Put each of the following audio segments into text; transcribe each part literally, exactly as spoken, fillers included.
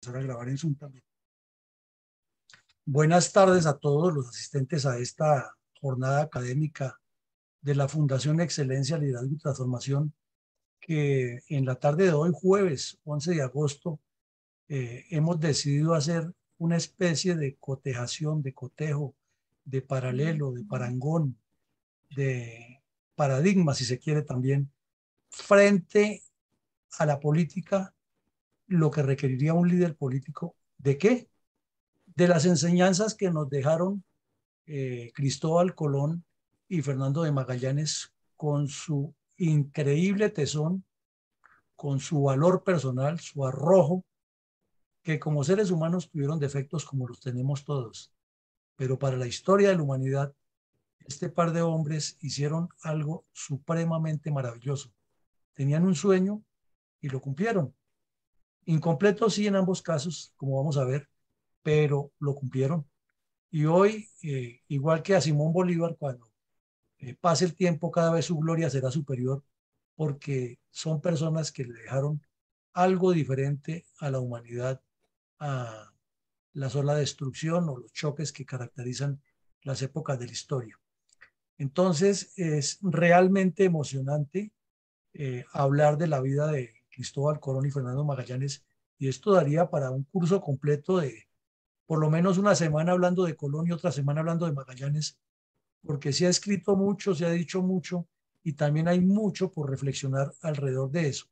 empezar a grabar en Zoom también. Buenas tardes a todos los asistentes a esta jornada académica de la Fundación Excelencia, Liderazgo y Transformación, que en la tarde de hoy, jueves once de agosto, eh, hemos decidido hacer una especie de cotejación, de cotejo, de paralelo, de parangón, de paradigma, si se quiere también, frente a la política, lo que requeriría un líder político. ¿De qué? De las enseñanzas que nos dejaron eh, Cristóbal Colón y Fernando de Magallanes con su increíble tesón, con su valor personal, su arrojo, que como seres humanos tuvieron defectos como los tenemos todos. Pero para la historia de la humanidad, este par de hombres hicieron algo supremamente maravilloso. Tenían un sueño y lo cumplieron. Incompleto sí en ambos casos, como vamos a ver, pero lo cumplieron. Y hoy, eh, igual que a Simón Bolívar, cuando eh, pase el tiempo, cada vez su gloria será superior, porque son personas que le dejaron algo diferente a la humanidad, a la sola destrucción o los choques que caracterizan las épocas de la historia. Entonces, es realmente emocionante eh, hablar de la vida de Cristóbal Colón y Fernando Magallanes, y esto daría para un curso completo de por lo menos una semana hablando de Colón y otra semana hablando de Magallanes, porque se ha escrito mucho, se ha dicho mucho, y también hay mucho por reflexionar alrededor de eso.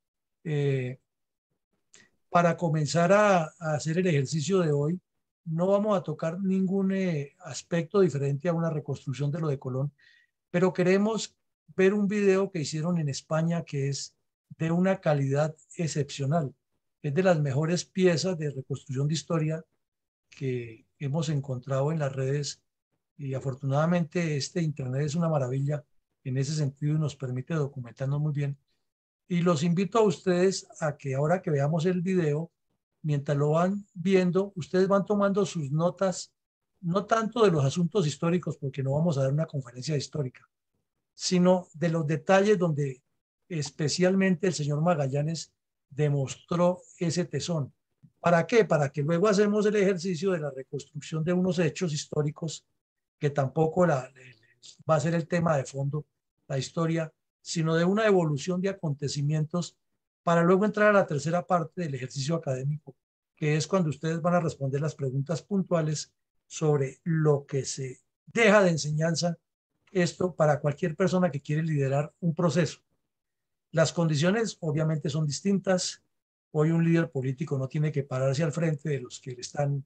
Eh, para comenzar a, a, hacer el ejercicio de hoy, no vamos a tocar ningún eh, aspecto diferente a una reconstrucción de lo de Colón, pero queremos ver un video que hicieron en España que es de una calidad excepcional. Es de las mejores piezas de reconstrucción de historia que hemos encontrado en las redes, y afortunadamente este internet es una maravilla en ese sentido y nos permite documentarnos muy bien. Y los invito a ustedes a que ahora que veamos el video, mientras lo van viendo, ustedes van tomando sus notas, no tanto de los asuntos históricos, porque no vamos a dar una conferencia histórica, sino de los detalles donde especialmente el señor Magallanes demostró ese tesón. ¿Para qué? Para que luego hacemos el ejercicio de la reconstrucción de unos hechos históricos que tampoco la, va a ser el tema de fondo, la historia, sino de una evolución de acontecimientos para luego entrar a la tercera parte del ejercicio académico, que es cuando ustedes van a responder las preguntas puntuales sobre lo que se deja de enseñanza, esto para cualquier persona que quiere liderar un proceso. Las condiciones obviamente son distintas. Hoy un líder político no tiene que pararse al frente de los que le están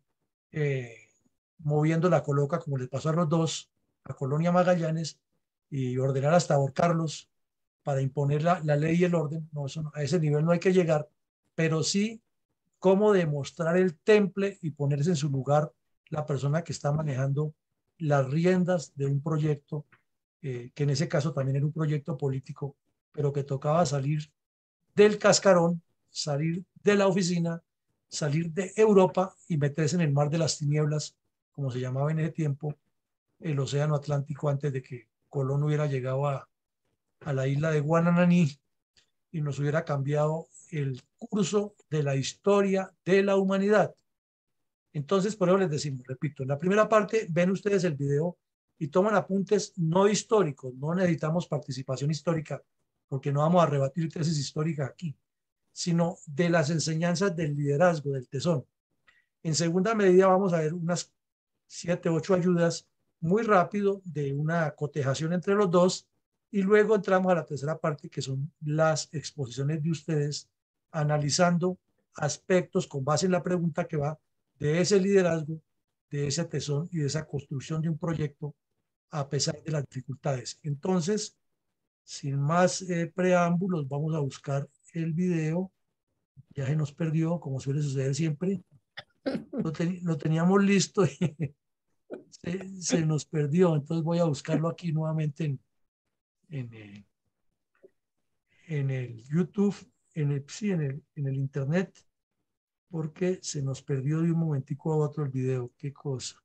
eh, moviendo la coloca, como les pasó a los dos, a Colón y a Magallanes, y ordenar hasta ahorcarlos para imponer la, la ley y el orden. No, eso no, a ese nivel no hay que llegar, pero sí cómo demostrar el temple y ponerse en su lugar la persona que está manejando las riendas de un proyecto, eh, que en ese caso también era un proyecto político, pero que tocaba salir del cascarón, salir de la oficina, salir de Europa y meterse en el mar de las tinieblas, como se llamaba en ese tiempo, el océano Atlántico, antes de que Colón hubiera llegado a, a la isla de Guanananí y nos hubiera cambiado el curso de la historia de la humanidad. Entonces, por eso les decimos, repito, en la primera parte ven ustedes el video y toman apuntes no históricos, no necesitamos participación histórica, porque no vamos a rebatir tesis históricas aquí, sino de las enseñanzas del liderazgo, del tesón. En segunda medida vamos a ver unas siete, ocho ayudas muy rápido de una cotejación entre los dos, y luego entramos a la tercera parte, que son las exposiciones de ustedes analizando aspectos con base en la pregunta que va de ese liderazgo, de ese tesón y de esa construcción de un proyecto a pesar de las dificultades. Entonces, sin más eh, preámbulos, vamos a buscar el video. Ya se nos perdió, como suele suceder siempre. Lo, ten, lo teníamos listo y se, se nos perdió. Entonces voy a buscarlo aquí nuevamente en, en, eh, en el YouTube, en el, sí, en el, en el Internet, porque se nos perdió de un momentico a otro el video. Qué cosa.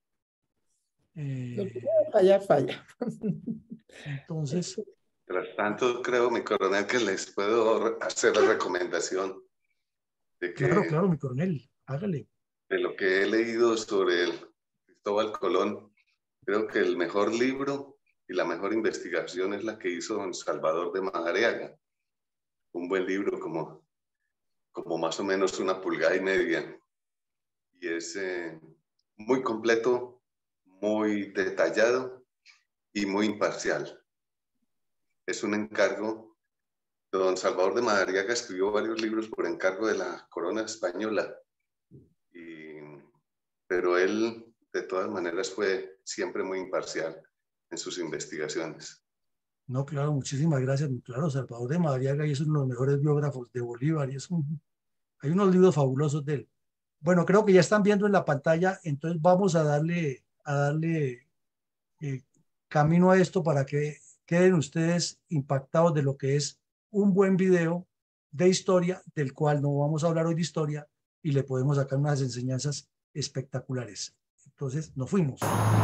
Eh, falla, falla. Entonces. Mientras tanto, creo, mi coronel, que les puedo hacer la recomendación de que... Claro, claro, mi coronel. Hágale. De lo que he leído sobre el Cristóbal Colón, creo que el mejor libro y la mejor investigación es la que hizo don Salvador de Madariaga. Un buen libro como, como más o menos una pulgada y media. Y es eh, muy completo, muy detallado y muy imparcial. Es un encargo. Don Salvador de Madariaga escribió varios libros por encargo de la corona española, y, pero él de todas maneras fue siempre muy imparcial en sus investigaciones. No, claro, muchísimas gracias. Claro, Salvador de Madariaga y es uno de los mejores biógrafos de Bolívar y es un, hay unos libros fabulosos de él. Bueno, creo que ya están viendo en la pantalla, entonces vamos a darle, a darle eh, camino a esto para que queden ustedes impactados de lo que es un buen video de historia, del cual no vamos a hablar hoy de historia y le podemos sacar unas enseñanzas espectaculares. Entonces, nos fuimos.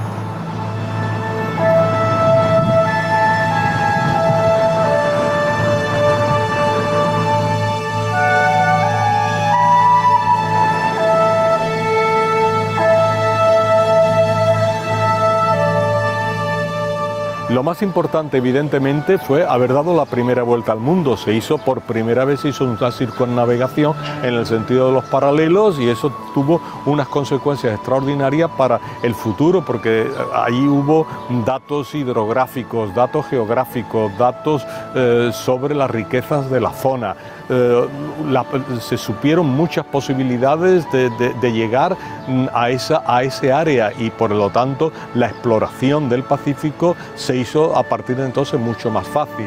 Lo más importante, evidentemente, fue haber dado la primera vuelta al mundo. Se hizo por primera vez, se hizo una circunnavegación en el sentido de los paralelos y eso tuvo unas consecuencias extraordinarias para el futuro, porque ahí hubo datos hidrográficos, datos geográficos, datos eh, sobre las riquezas de la zona. Eh, la, se supieron muchas posibilidades de, de, de llegar a, esa, a ese área y por lo tanto la exploración del Pacífico se hizo a partir de entonces mucho más fácil.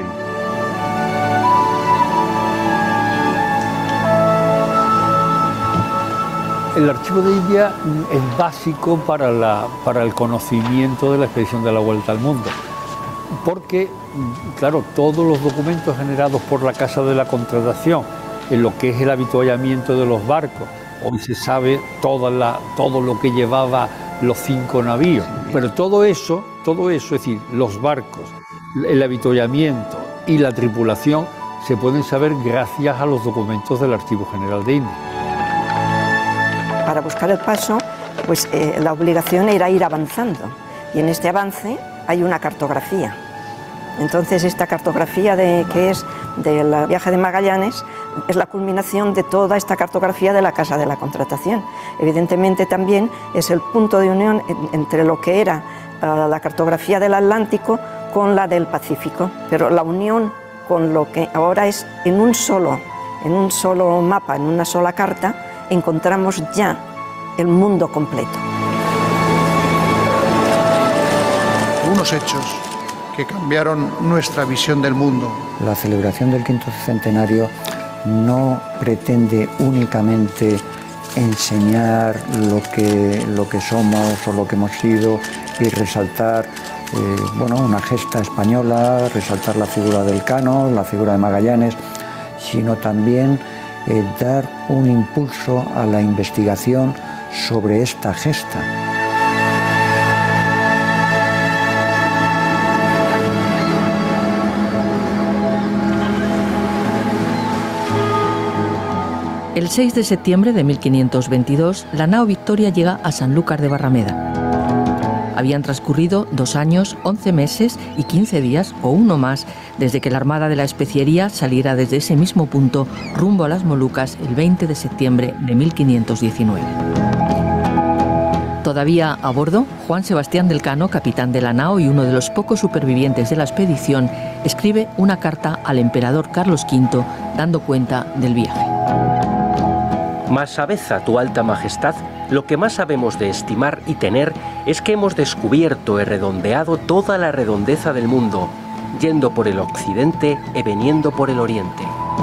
El archivo de India es básico para, la, para el conocimiento de la expedición de la Vuelta al Mundo, porque, claro, todos los documentos generados por la Casa de la Contratación, en lo que es el avituallamiento de los barcos, hoy se sabe toda la, todo lo que llevaba los cinco navíos, pero todo eso, todo eso, es decir, los barcos, el avituallamiento y la tripulación, se pueden saber gracias a los documentos del Archivo General de India. Para buscar el paso, pues eh, la obligación era ir avanzando, y en este avance hay una cartografía. Entonces esta cartografía de, que es del viaje de Magallanes es la culminación de toda esta cartografía de la Casa de la Contratación. Evidentemente también es el punto de unión entre lo que era uh, la cartografía del Atlántico con la del Pacífico, pero la unión con lo que ahora es en un solo, en un solo mapa, en una sola carta, encontramos ya el mundo completo. Unos hechos que cambiaron nuestra visión del mundo. La celebración del quinto centenario no pretende únicamente enseñar lo que, lo que somos o lo que hemos sido y resaltar eh, bueno, una gesta española, resaltar la figura del Cano, la figura de Magallanes, sino también eh, dar un impulso a la investigación sobre esta gesta. El seis de septiembre de mil quinientos veintidós, la nao Victoria llega a Sanlúcar de Barrameda. Habían transcurrido dos años, once meses y quince días, o uno más, desde que la Armada de la Especiería saliera desde ese mismo punto rumbo a las Molucas el veinte de septiembre de mil quinientos diecinueve. Todavía a bordo, Juan Sebastián del Cano, capitán de la nao y uno de los pocos supervivientes de la expedición, escribe una carta al emperador Carlos quinto dando cuenta del viaje. Mas sabed a tu alta majestad, lo que más sabemos de estimar y tener es que hemos descubierto y redondeado toda la redondeza del mundo, yendo por el occidente y veniendo por el oriente.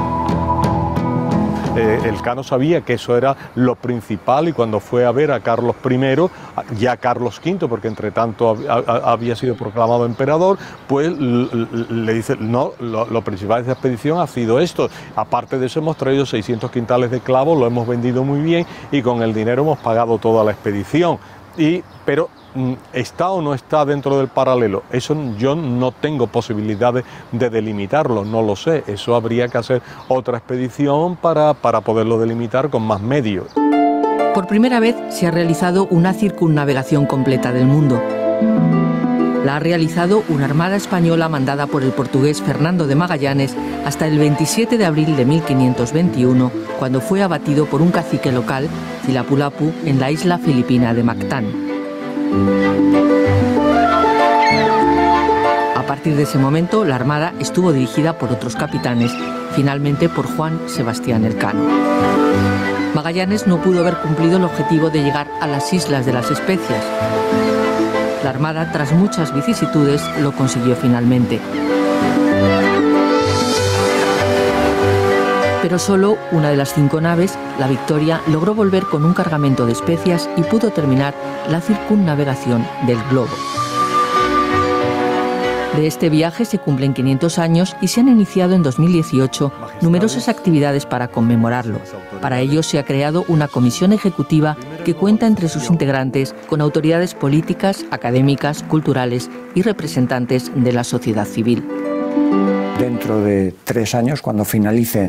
Eh, el Cano sabía que eso era lo principal y cuando fue a ver a Carlos primero, ya Carlos quinto, porque entre tanto había sido proclamado emperador, pues le dice, no, lo, lo principal de esta expedición ha sido esto. Aparte de eso hemos traído seiscientos quintales de clavos, lo hemos vendido muy bien y con el dinero hemos pagado toda la expedición. Y, pero ¿está o no está dentro del paralelo? Eso yo no tengo posibilidades de delimitarlo, no lo sé. Eso habría que hacer otra expedición para, para poderlo delimitar con más medios. Por primera vez se ha realizado una circunnavegación completa del mundo. La ha realizado una armada española mandada por el portugués Fernando de Magallanes hasta el veintisiete de abril de mil quinientos veintiuno, cuando fue abatido por un cacique local, Cilapulapu, en la isla filipina de Mactán. A partir de ese momento, la armada estuvo dirigida por otros capitanes, finalmente por Juan Sebastián Elcano. Magallanes no pudo haber cumplido el objetivo de llegar a las Islas de las Especias. La Armada, tras muchas vicisitudes, lo consiguió finalmente. Pero solo una de las cinco naves, la Victoria, logró volver con un cargamento de especias y pudo terminar la circunnavegación del globo. De este viaje se cumplen quinientos años y se han iniciado en dos mil dieciocho numerosas actividades para conmemorarlo. Para ello se ha creado una comisión ejecutiva que cuenta entre sus integrantes con autoridades políticas, académicas, culturales y representantes de la sociedad civil. Dentro de tres años, cuando finalice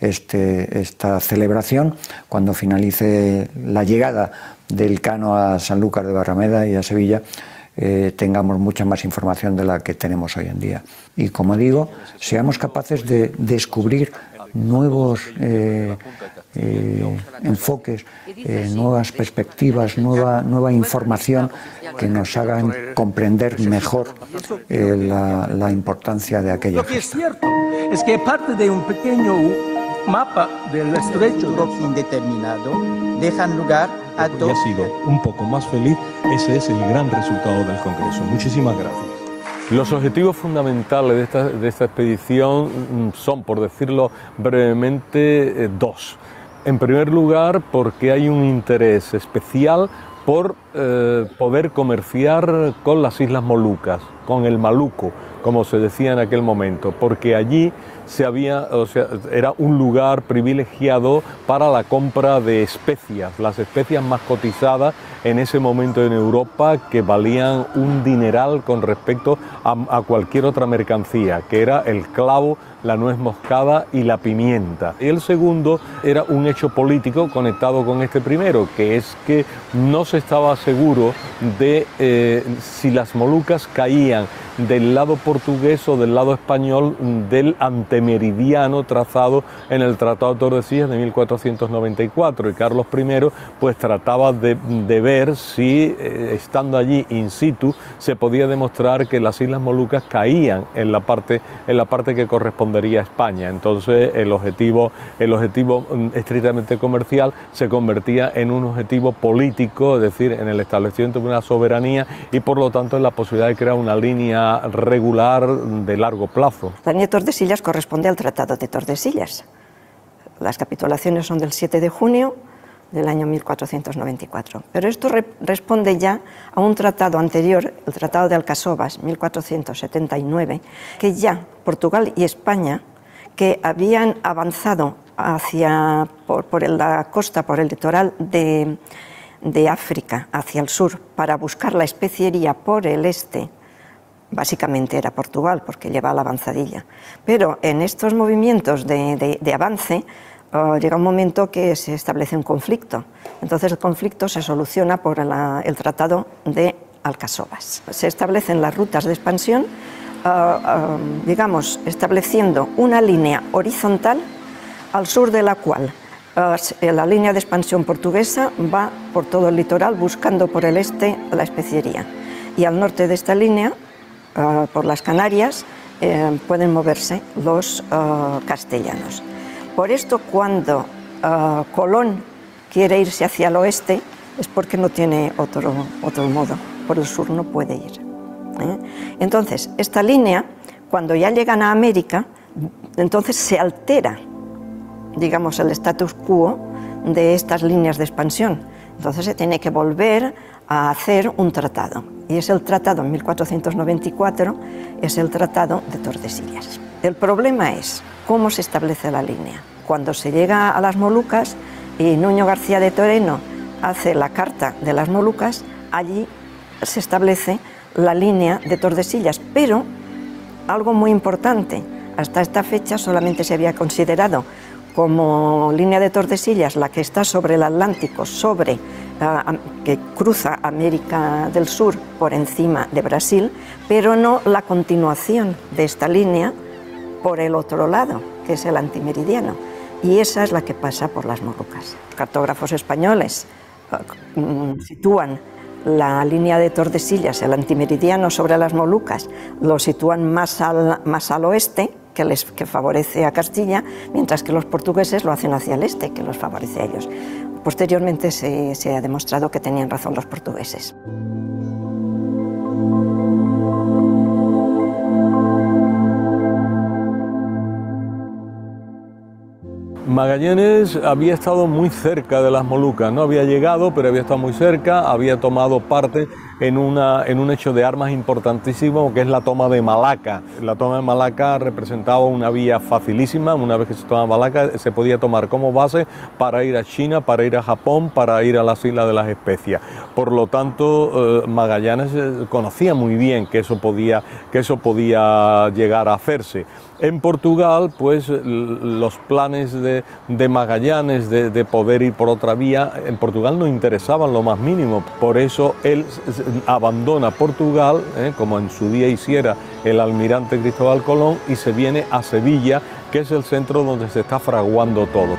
este, esta celebración, cuando finalice la llegada del Cano a Sanlúcar de Barrameda y a Sevilla, Eh, tengamos mucha más información de la que tenemos hoy en día. Y como digo, seamos capaces de descubrir nuevos eh, eh, enfoques, eh, nuevas perspectivas, nueva, nueva información que nos hagan comprender mejor eh, la, la importancia de aquella Lo que es cierto es que parte de un pequeño mapa del estrecho indeterminado dejan lugar a todo. Ya ha sido un poco más feliz, ese es el gran resultado del Congreso. Muchísimas gracias. Los objetivos fundamentales de esta, de esta expedición son, por decirlo brevemente, eh, dos. En primer lugar, porque hay un interés especial por eh, poder comerciar con las Islas Molucas, con el Maluco, como se decía en aquel momento, porque allí se había, o sea, era un lugar privilegiado para la compra de especias, las especias más cotizadas en ese momento en Europa, que valían un dineral con respecto a, a cualquier otra mercancía, que era el clavo, la nuez moscada y la pimienta. Y el segundo era un hecho político conectado con este primero, que es que no se estaba seguro de eh, si las Molucas caían del lado portugués o del lado español del antemeridiano trazado en el Tratado de Tordesillas de mil cuatrocientos noventa y cuatro, y Carlos primero pues trataba de, de ver si eh, estando allí in situ se podía demostrar que las Islas Molucas caían en la parte, en la parte que correspondería a España. Entonces el objetivo, el objetivo estrictamente comercial se convertía en un objetivo político, es decir, en el establecimiento de una soberanía y por lo tanto en la posibilidad de crear una línea regular de largo plazo. La línea de Tordesillas corresponde al Tratado de Tordesillas. Las capitulaciones son del siete de junio del año mil cuatrocientos noventa y cuatro. Pero esto re responde ya a un tratado anterior, el Tratado de Alcasovas, mil cuatrocientos setenta y nueve, que ya Portugal y España, que habían avanzado hacia, por, por la costa, por el litoral de, de África, hacia el sur, para buscar la especiería por el este. Básicamente era Portugal, porque lleva la avanzadilla. Pero en estos movimientos de, de, de avance, uh, llega un momento que se establece un conflicto. Entonces el conflicto se soluciona por la, el Tratado de Alcasovas. Se establecen las rutas de expansión, uh, uh, digamos, estableciendo una línea horizontal al sur de la cual uh, la línea de expansión portuguesa va por todo el litoral buscando por el este la especiería. Y al norte de esta línea, Uh, por las Canarias, eh, pueden moverse los uh, castellanos. Por esto, cuando uh, Colón quiere irse hacia el oeste, es porque no tiene otro, otro modo, por el sur no puede ir. ¿eh? Entonces, esta línea, cuando ya llegan a América, entonces se altera, digamos, el status quo de estas líneas de expansión. Entonces se tiene que volver a hacer un tratado, y es el tratado en mil cuatrocientos noventa y cuatro, es el Tratado de Tordesillas. El problema es cómo se establece la línea. Cuando se llega a las Molucas y Nuño García de Toreno hace la Carta de las Molucas, allí se establece la línea de Tordesillas, pero algo muy importante, hasta esta fecha solamente se había considerado como línea de Tordesillas, la que está sobre el Atlántico, sobre, uh, que cruza América del Sur por encima de Brasil, pero no la continuación de esta línea por el otro lado, que es el antimeridiano. Y esa es la que pasa por las Molucas. Cartógrafos españoles uh, sitúan la línea de Tordesillas, el antimeridiano sobre las Molucas, lo sitúan más al, más al oeste, que, les, que favorece a Castilla, mientras que los portugueses lo hacen hacia el este, que los favorece a ellos. Posteriormente se, se ha demostrado que tenían razón los portugueses. Magallanes había estado muy cerca de las Molucas, no había llegado, pero había estado muy cerca, había tomado parte en, una, en un hecho de armas importantísimo, que es la toma de Malaca. La toma de Malaca representaba una vía facilísima. Una vez que se toma Malaca, se podía tomar como base para ir a China, para ir a Japón, para ir a las Islas de las Especias. Por lo tanto, eh, Magallanes conocía muy bien que eso podía, que eso podía llegar a hacerse. En Portugal, pues los planes de, de Magallanes de, de poder ir por otra vía, en Portugal no interesaban lo más mínimo. Por eso él abandona Portugal, eh, como en su día hiciera el almirante Cristóbal Colón, y se viene a Sevilla, que es el centro donde se está fraguando todo.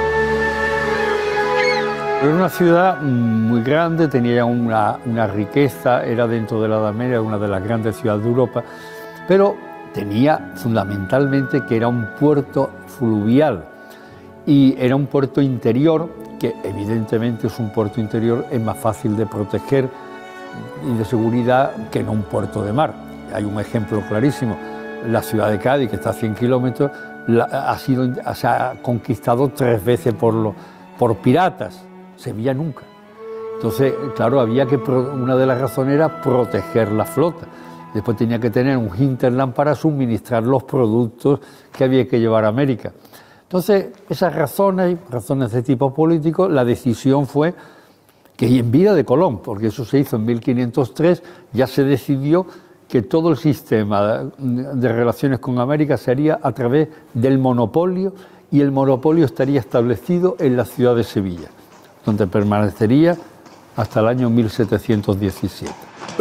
Era una ciudad muy grande, tenía una, una riqueza, era dentro de la Edad Media, una de las grandes ciudades de Europa, pero tenía fundamentalmente que era un puerto fluvial y era un puerto interior, que evidentemente es un puerto interior, es más fácil de proteger y de seguridad que no un puerto de mar. Hay un ejemplo clarísimo, la ciudad de Cádiz, que está a cien kilómetros, la, ha sido se ha conquistado tres veces por, lo, por piratas, Sevilla nunca. Entonces, claro, había que, una de las razones era proteger la flota. Después tenía que tener un hinterland para suministrar los productos que había que llevar a América. Entonces, esas razones, razones de tipo político, la decisión fue que en vida de Colón, porque eso se hizo en mil quinientos tres, ya se decidió que todo el sistema de relaciones con América sería a través del monopolio, y el monopolio estaría establecido en la ciudad de Sevilla, donde permanecería hasta el año mil setecientos diecisiete.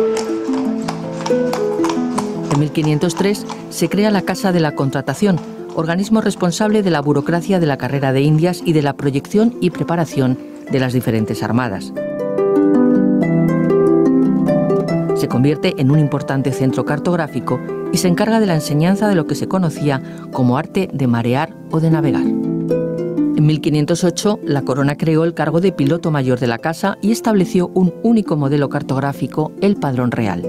En mil quinientos tres se crea la Casa de la Contratación, organismo responsable de la burocracia de la carrera de Indias y de la proyección y preparación de las diferentes armadas. Se convierte en un importante centro cartográfico y se encarga de la enseñanza de lo que se conocía como arte de marear o de navegar. En mil quinientos ocho, la corona creó el cargo de piloto mayor de la casa y estableció un único modelo cartográfico, el Padrón Real.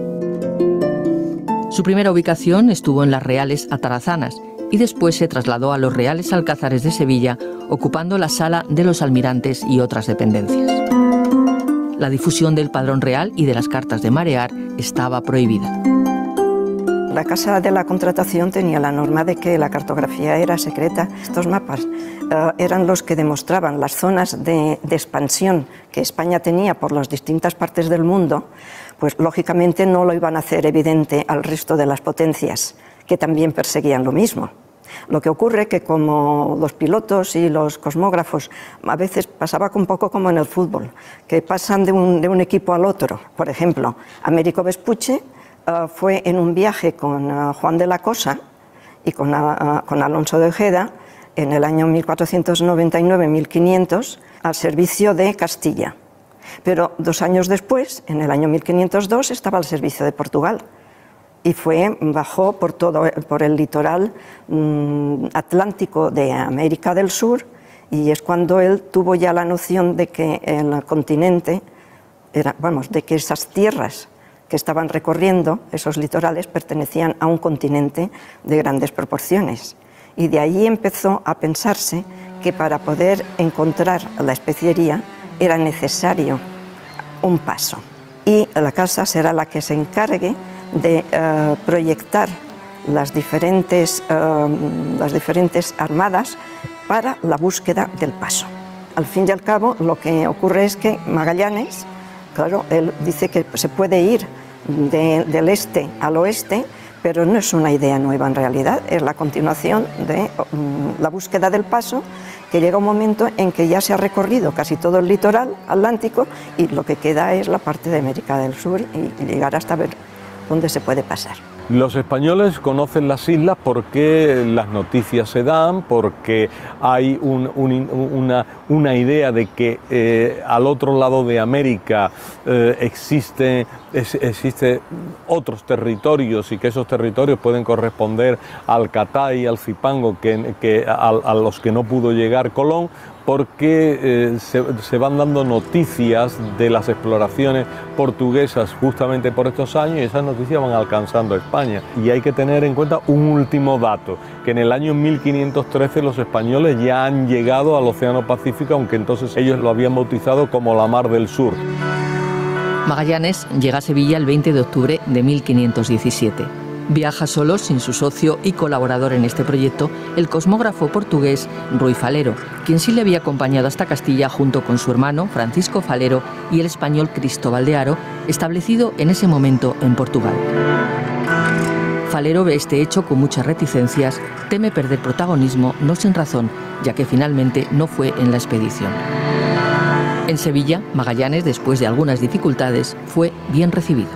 Su primera ubicación estuvo en las Reales Atarazanas y después se trasladó a los Reales Alcázares de Sevilla, ocupando la sala de los almirantes y otras dependencias. La difusión del Padrón Real y de las cartas de marear estaba prohibida. La Casa de la Contratación tenía la norma de que la cartografía era secreta. Estos mapas uh, eran los que demostraban las zonas de, de expansión que España tenía por las distintas partes del mundo, pues lógicamente no lo iban a hacer evidente al resto de las potencias, que también perseguían lo mismo. Lo que ocurre que como los pilotos y los cosmógrafos a veces pasaba un poco como en el fútbol, que pasan de un, de un equipo al otro. Por ejemplo, Américo Vespucci uh, fue en un viaje con uh, Juan de la Cosa y con, uh, con Alonso de Ojeda en el año mil cuatrocientos noventa y nueve a mil quinientos al servicio de Castilla. Pero dos años después, en el año mil quinientos dos, estaba al servicio de Portugal y fue, bajó por, todo, por el litoral mmm, atlántico de América del Sur, y es cuando él tuvo ya la noción de que el continente, era, vamos, de que esas tierras que estaban recorriendo, esos litorales, pertenecían a un continente de grandes proporciones. Y de ahí empezó a pensarse que para poder encontrar la especiería era necesario un paso, y la casa será la que se encargue de uh, proyectar las diferentes, uh, las diferentes armadas para la búsqueda del paso. Al fin y al cabo, lo que ocurre es que Magallanes, claro, él dice que se puede ir de, del este al oeste, pero no es una idea nueva en realidad, es la continuación de um, la búsqueda del paso que llega un momento en que ya se ha recorrido casi todo el litoral atlántico y lo que queda es la parte de América del Sur y llegar hasta ver dónde se puede pasar. Los españoles conocen las islas porque las noticias se dan, porque hay un, un, una, una idea de que eh, al otro lado de América eh, existe, es, existe otros territorios y que esos territorios pueden corresponder al Catay y al Zipango que, que a, a los que no pudo llegar Colón, porque eh, se, se van dando noticias de las exploraciones portuguesas justamente por estos años y esas noticias van alcanzando a España. Y hay que tener en cuenta un último dato, que en el año mil quinientos trece los españoles ya han llegado al Océano Pacífico, aunque entonces ellos lo habían bautizado como la Mar del Sur. Magallanes llega a Sevilla el veinte de octubre de mil quinientos diecisiete. Viaja solo, sin su socio y colaborador en este proyecto, el cosmógrafo portugués Rui Falero, quien sí le había acompañado hasta Castilla junto con su hermano Francisco Falero y el español Cristóbal de Haro, establecido en ese momento en Portugal. Falero ve este hecho con muchas reticencias, teme perder protagonismo, no sin razón, ya que finalmente no fue en la expedición. En Sevilla, Magallanes, después de algunas dificultades, fue bien recibido.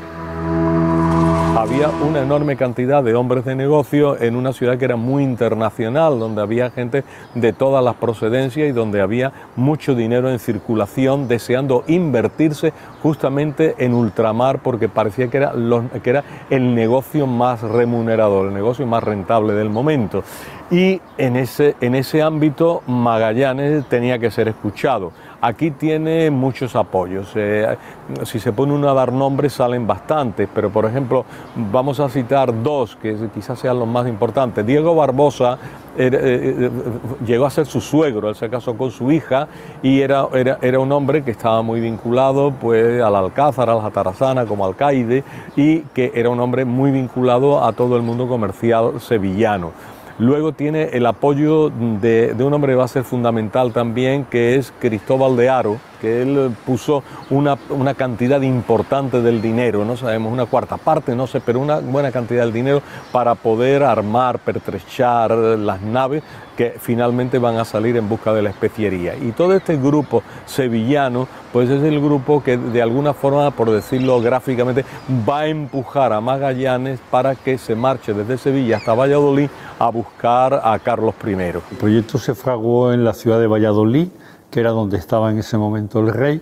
Había una enorme cantidad de hombres de negocio en una ciudad que era muy internacional, donde había gente de todas las procedencias y donde había mucho dinero en circulación deseando invertirse justamente en ultramar porque parecía que era, lo, que era el negocio más remunerador, el negocio más rentable del momento. Y en ese, en ese ámbito Magallanes tenía que ser escuchado. Aquí tiene muchos apoyos. Eh, si se pone uno a dar nombres salen bastantes, pero por ejemplo vamos a citar dos que quizás sean los más importantes. Diego Barbosa era, eh, llegó a ser su suegro, él se casó con su hija y era, era, era un hombre que estaba muy vinculado pues, al Alcázar, al Jatarazana como alcaide y que era un hombre muy vinculado a todo el mundo comercial sevillano. Luego tiene el apoyo de, de un hombre que va a ser fundamental también, que es Cristóbal de Haro, que él puso una, una cantidad importante del dinero, no sabemos, una cuarta parte, no sé, pero una buena cantidad del dinero para poder armar, pertrechar las naves que finalmente van a salir en busca de la especiería. Y todo este grupo sevillano, pues es el grupo que de alguna forma, por decirlo gráficamente, va a empujar a Magallanes para que se marche desde Sevilla hasta Valladolid a buscar a Carlos primero. El proyecto se fraguó en la ciudad de Valladolid, que era donde estaba en ese momento el rey,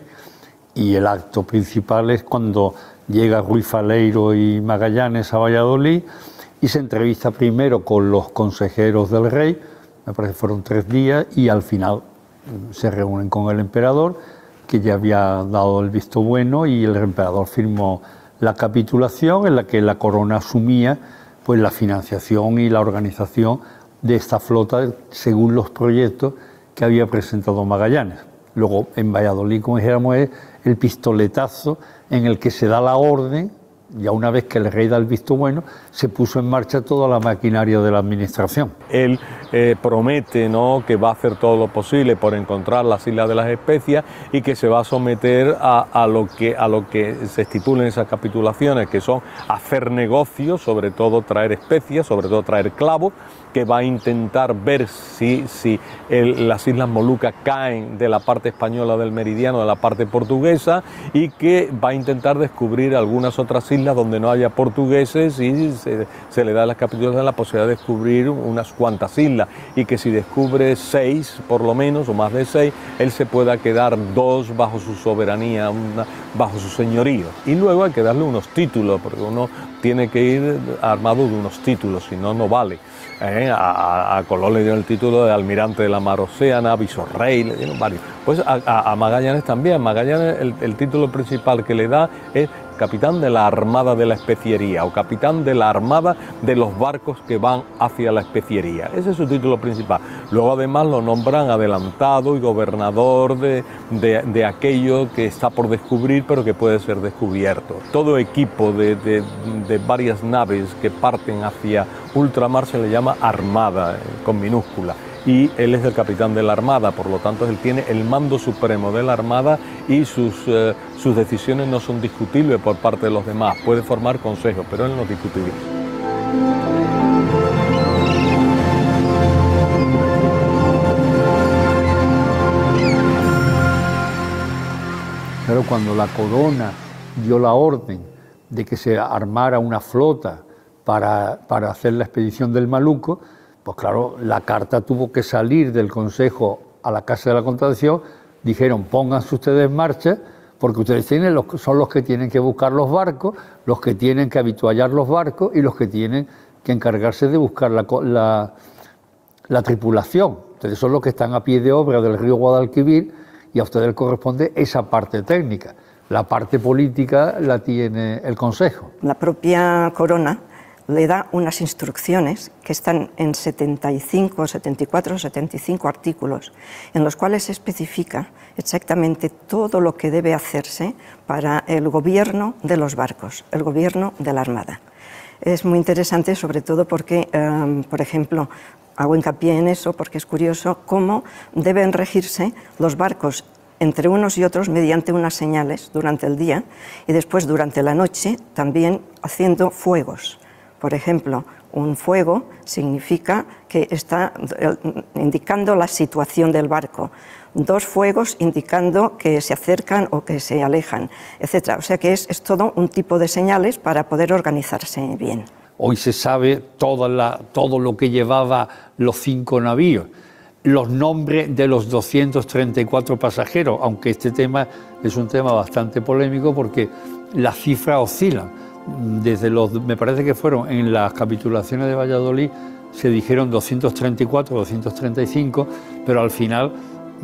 y el acto principal es cuando llega Rui Falero y Magallanes a Valladolid y se entrevista primero con los consejeros del rey, me parece que fueron tres días, y al final se reúnen con el emperador, que ya había dado el visto bueno, y el emperador firmó la capitulación en la que la corona asumía pues, la financiación y la organización de esta flota según los proyectos que había presentado Magallanes. Luego en Valladolid, como dijéramos, es el pistoletazo en el que se da la orden, ya una vez que el rey da el visto bueno, se puso en marcha toda la maquinaria de la administración. Él eh, promete, ¿no?, que va a hacer todo lo posible por encontrar las Islas de las Especias y que se va a someter a, a, lo, que, a lo que se estipula en esas capitulaciones, que son hacer negocios, sobre todo traer especias, sobre todo traer clavos, que va a intentar ver si, si el, las Islas Molucas caen de la parte española del meridiano, de la parte portuguesa, y que va a intentar descubrir algunas otras islas donde no haya portugueses y se, se le da a las capitulaciones la posibilidad de descubrir unas cuantas islas, y que si descubre seis, por lo menos, o más de seis, él se pueda quedar dos bajo su soberanía, una, bajo su señorío. Y luego hay que darle unos títulos, porque uno tiene que ir armado de unos títulos, si no, no vale. Eh, a, a Colón le dieron el título de almirante de la mar Océana, visorrey, le dieron varios. Pues a, a, a Magallanes también. Magallanes el, el título principal que le da es capitán de la Armada de la Especiería o capitán de la Armada de los barcos que van hacia la especiería. Ese es su título principal. Luego además lo nombran adelantado y gobernador de, de, de aquello que está por descubrir pero que puede ser descubierto. Todo equipo de, de, de varias naves que parten hacia ultramar se le llama Armada, con minúscula. Y él es el capitán de la Armada, por lo tanto él tiene el mando supremo de la Armada y sus, eh, sus decisiones no son discutibles por parte de los demás. Puede formar consejos, pero él no es discutible. Pero cuando la corona dio la orden de que se armara una flota para, para hacer la expedición del Maluco, pues claro, la carta tuvo que salir del Consejo a la Casa de la Contratación. Dijeron, pónganse ustedes en marcha, porque ustedes tienen los, son los que tienen que buscar los barcos, los que tienen que habituallar los barcos y los que tienen que encargarse de buscar la, la, la tripulación. Ustedes son los que están a pie de obra del río Guadalquivir y a ustedes les corresponde esa parte técnica. La parte política la tiene el Consejo. La propia corona le da unas instrucciones que están en setenta y cinco, setenta y cuatro, setenta y cinco artículos, en los cuales se especifica exactamente todo lo que debe hacerse para el gobierno de los barcos, el gobierno de la Armada. Es muy interesante, sobre todo porque, eh, por ejemplo, hago hincapié en eso porque es curioso cómo deben regirse los barcos entre unos y otros mediante unas señales durante el día y después durante la noche también haciendo fuegos. Por ejemplo, un fuego significa que está indicando la situación del barco. Dos fuegos indicando que se acercan o que se alejan, etcétera. O sea que es, es todo un tipo de señales para poder organizarse bien. Hoy se sabe toda la, todo lo que llevaba los cinco navíos, los nombres de los doscientos treinta y cuatro pasajeros, aunque este tema es un tema bastante polémico porque las cifras oscilan. Desde los, me parece que fueron en las capitulaciones de Valladolid, se dijeron doscientos treinta y cuatro, doscientos treinta y cinco, pero al final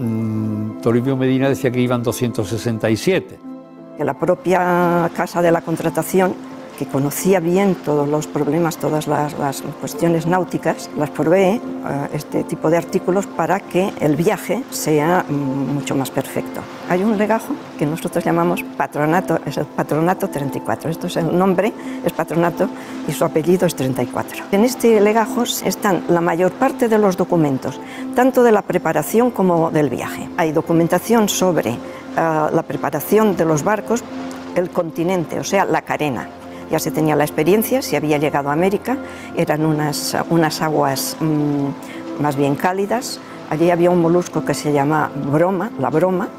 mmm, Toribio Medina decía que iban doscientos sesenta y siete. La propia Casa de la Contratación, que conocía bien todos los problemas, todas las, las cuestiones náuticas, las provee uh, este tipo de artículos para que el viaje sea mm, mucho más perfecto. Hay un legajo que nosotros llamamos patronato, es el patronato treinta y cuatro. Esto es el nombre, es patronato y su apellido es treinta y cuatro. En este legajo están la mayor parte de los documentos, tanto de la preparación como del viaje. Hay documentación sobre uh, la preparación de los barcos, el continente, o sea, la carena. Ya se tenía la experiencia, se había llegado a América, eran unas, unas aguas mmm, más bien cálidas. Allí había un molusco que se llama broma, la broma,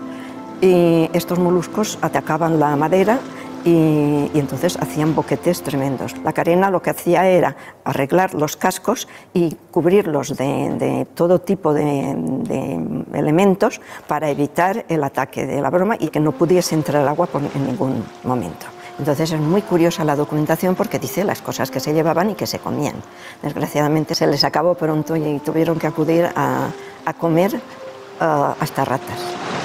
y estos moluscos atacaban la madera y, y entonces hacían boquetes tremendos. La carena lo que hacía era arreglar los cascos y cubrirlos de, de todo tipo de, de elementos para evitar el ataque de la broma y que no pudiese entrar agua por, en ningún momento. Entonces es muy curiosa la documentación porque dice las cosas que se llevaban y que se comían. Desgraciadamente se les acabó pronto y tuvieron que acudir a, a comer uh, hasta ratas.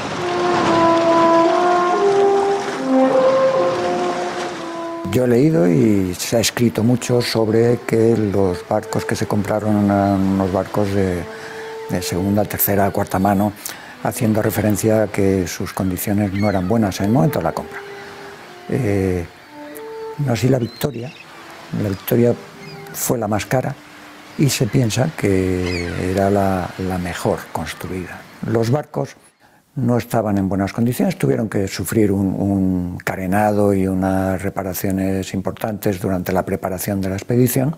Yo he leído y se ha escrito mucho sobre que los barcos que se compraron eran unos barcos de, de segunda, tercera, cuarta mano, haciendo referencia a que sus condiciones no eran buenas en el momento de la compra. Eh, no así la Victoria. La Victoria fue la más cara y se piensa que era la, la mejor construida. Los barcos no estaban en buenas condiciones, tuvieron que sufrir un, un carenado y unas reparaciones importantes durante la preparación de la expedición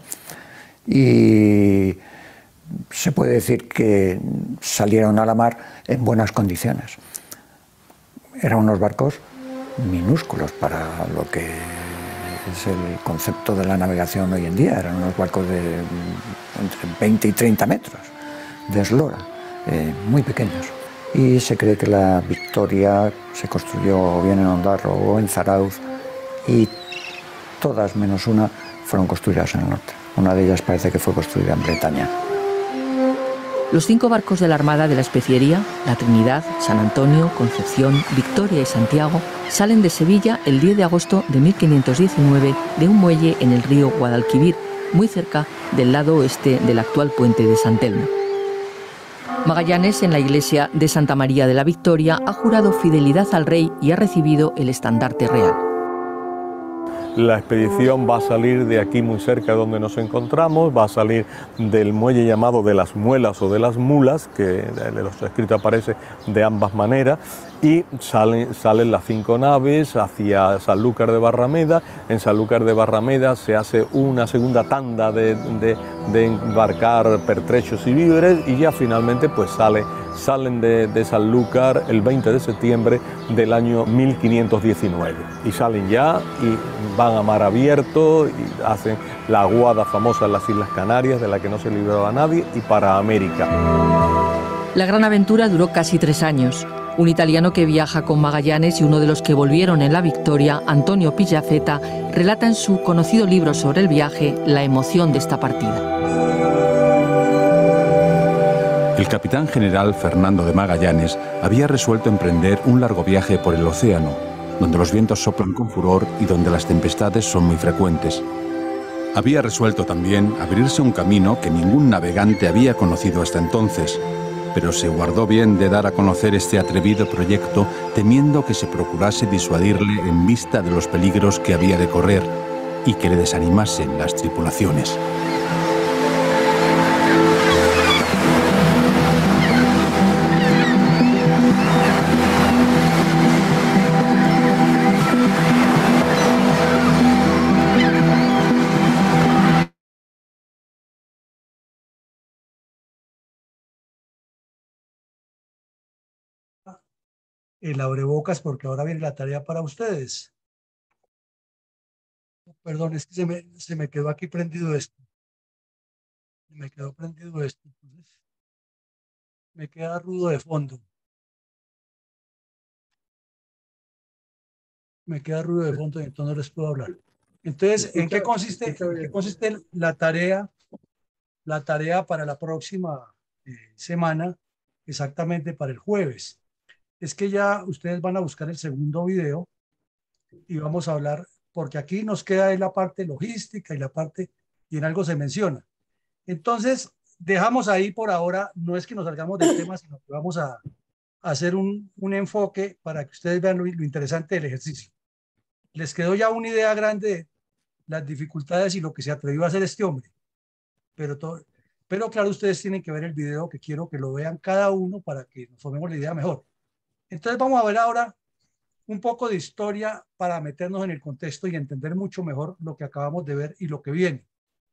y se puede decir que salieron a la mar en buenas condiciones. Eran unos barcos minúsculos para lo que es el concepto de la navegación hoy en día. Eran unos barcos de entre veinte y treinta metros de eslora, eh, muy pequeños. Y se cree que la Victoria se construyó bien en Ondarro o en Zarauz y todas menos una fueron construidas en el norte. Una de ellas parece que fue construida en Bretaña. Los cinco barcos de la Armada de la Especiería, la Trinidad, San Antonio, Concepción, Victoria y Santiago, salen de Sevilla el diez de agosto de mil quinientos diecinueve de un muelle en el río Guadalquivir, muy cerca del lado oeste del actual puente de San Telmo. Magallanes, en la iglesia de Santa María de la Victoria, ha jurado fidelidad al rey y ha recibido el estandarte real. La expedición va a salir de aquí muy cerca de donde nos encontramos, va a salir del muelle llamado de las Muelas o de las Mulas, que en los escritos aparece de ambas maneras, y salen, salen las cinco naves hacia Sanlúcar de Barrameda. En Sanlúcar de Barrameda se hace una segunda tanda de, de, de embarcar pertrechos y víveres y ya finalmente pues sale salen de, de Sanlúcar el veinte de septiembre del año mil quinientos diecinueve y salen ya y van a mar abierto y hacen la aguada famosa en las Islas Canarias, de la que no se libraba nadie, y para América. La gran aventura duró casi tres años. Un italiano que viaja con Magallanes y uno de los que volvieron en la Victoria, Antonio Pigafetta, relata en su conocido libro sobre el viaje la emoción de esta partida. El capitán general Fernando de Magallanes había resuelto emprender un largo viaje por el océano, donde los vientos soplan con furor y donde las tempestades son muy frecuentes. Había resuelto también abrirse un camino que ningún navegante había conocido hasta entonces, pero se guardó bien de dar a conocer este atrevido proyecto, temiendo que se procurase disuadirle en vista de los peligros que había de correr y que le desanimasen las tripulaciones. El abrebocas, porque ahora viene la tarea para ustedes. Perdón, es que se me, se me quedó aquí prendido esto. Me quedó prendido esto. Entonces, me queda ruido de fondo. Me queda ruido de fondo y entonces no les puedo hablar. Entonces, ¿en qué consiste, en qué consiste la tarea, la tarea para la próxima eh, semana, exactamente para el jueves? Es que ya ustedes van a buscar el segundo video y vamos a hablar, porque aquí nos queda la parte logística y la parte, y en algo se menciona. Entonces, dejamos ahí por ahora, no es que nos salgamos del tema, sino que vamos a, a hacer un, un enfoque para que ustedes vean lo, lo interesante del ejercicio. Les quedó ya una idea grande de las dificultades y lo que se atrevió a hacer este hombre. Pero, todo, pero claro, ustedes tienen que ver el video, que quiero que lo vean cada uno para que nos formemos la idea mejor. Entonces vamos a ver ahora un poco de historia para meternos en el contexto y entender mucho mejor lo que acabamos de ver y lo que viene.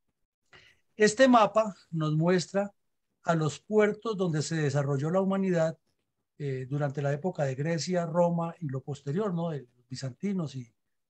Este mapa nos muestra a los puertos donde se desarrolló la humanidad eh, durante la época de Grecia, Roma y lo posterior, ¿no? De los bizantinos y,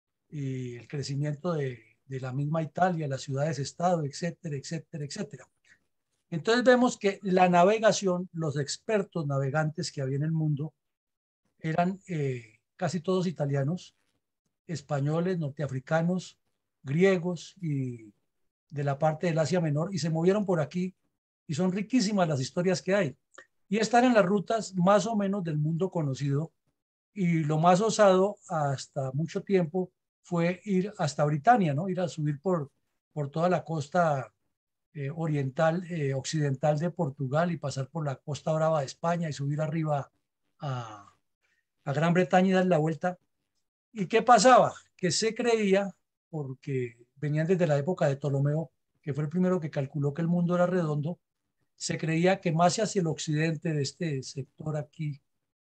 y el crecimiento de, de la misma Italia, las ciudades-estado, etcétera, etcétera, etcétera. Entonces vemos que la navegación, los expertos navegantes que había en el mundo, eran eh, casi todos italianos, españoles, norteafricanos, griegos y de la parte del Asia Menor, y se movieron por aquí y son riquísimas las historias que hay. Y están en las rutas más o menos del mundo conocido, y lo más osado hasta mucho tiempo fue ir hasta Britania, ¿no? Ir a subir por, por toda la costa eh, oriental, eh, occidental de Portugal y pasar por la Costa Brava de España y subir arriba a a Gran Bretaña y dar la vuelta. ¿Y qué pasaba? Que se creía, porque venían desde la época de Ptolomeo, que fue el primero que calculó que el mundo era redondo, se creía que más hacia el occidente de este sector aquí,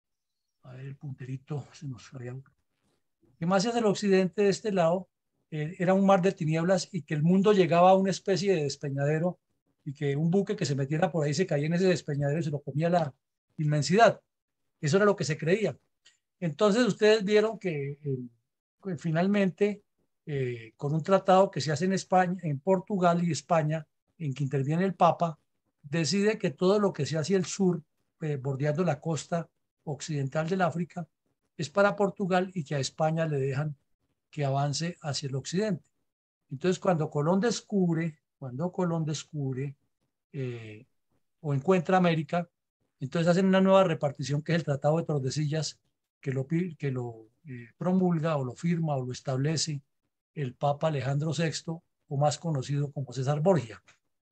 a ver el punterito, se nos falla, que más hacia el occidente de este lado eh, era un mar de tinieblas y que el mundo llegaba a una especie de despeñadero y que un buque que se metiera por ahí se caía en ese despeñadero y se lo comía la inmensidad. Eso era lo que se creía. Entonces ustedes vieron que eh, finalmente eh, con un tratado que se hace en España, en Portugal y España, en que interviene el Papa, decide que todo lo que se hace al sur, eh, bordeando la costa occidental del África, es para Portugal y que a España le dejan que avance hacia el occidente. Entonces cuando Colón descubre, cuando Colón descubre eh, o encuentra América, entonces hacen una nueva repartición que es el Tratado de Tordesillas, que lo, que lo eh, promulga o lo firma o lo establece el Papa Alejandro sexto, o más conocido como César Borgia,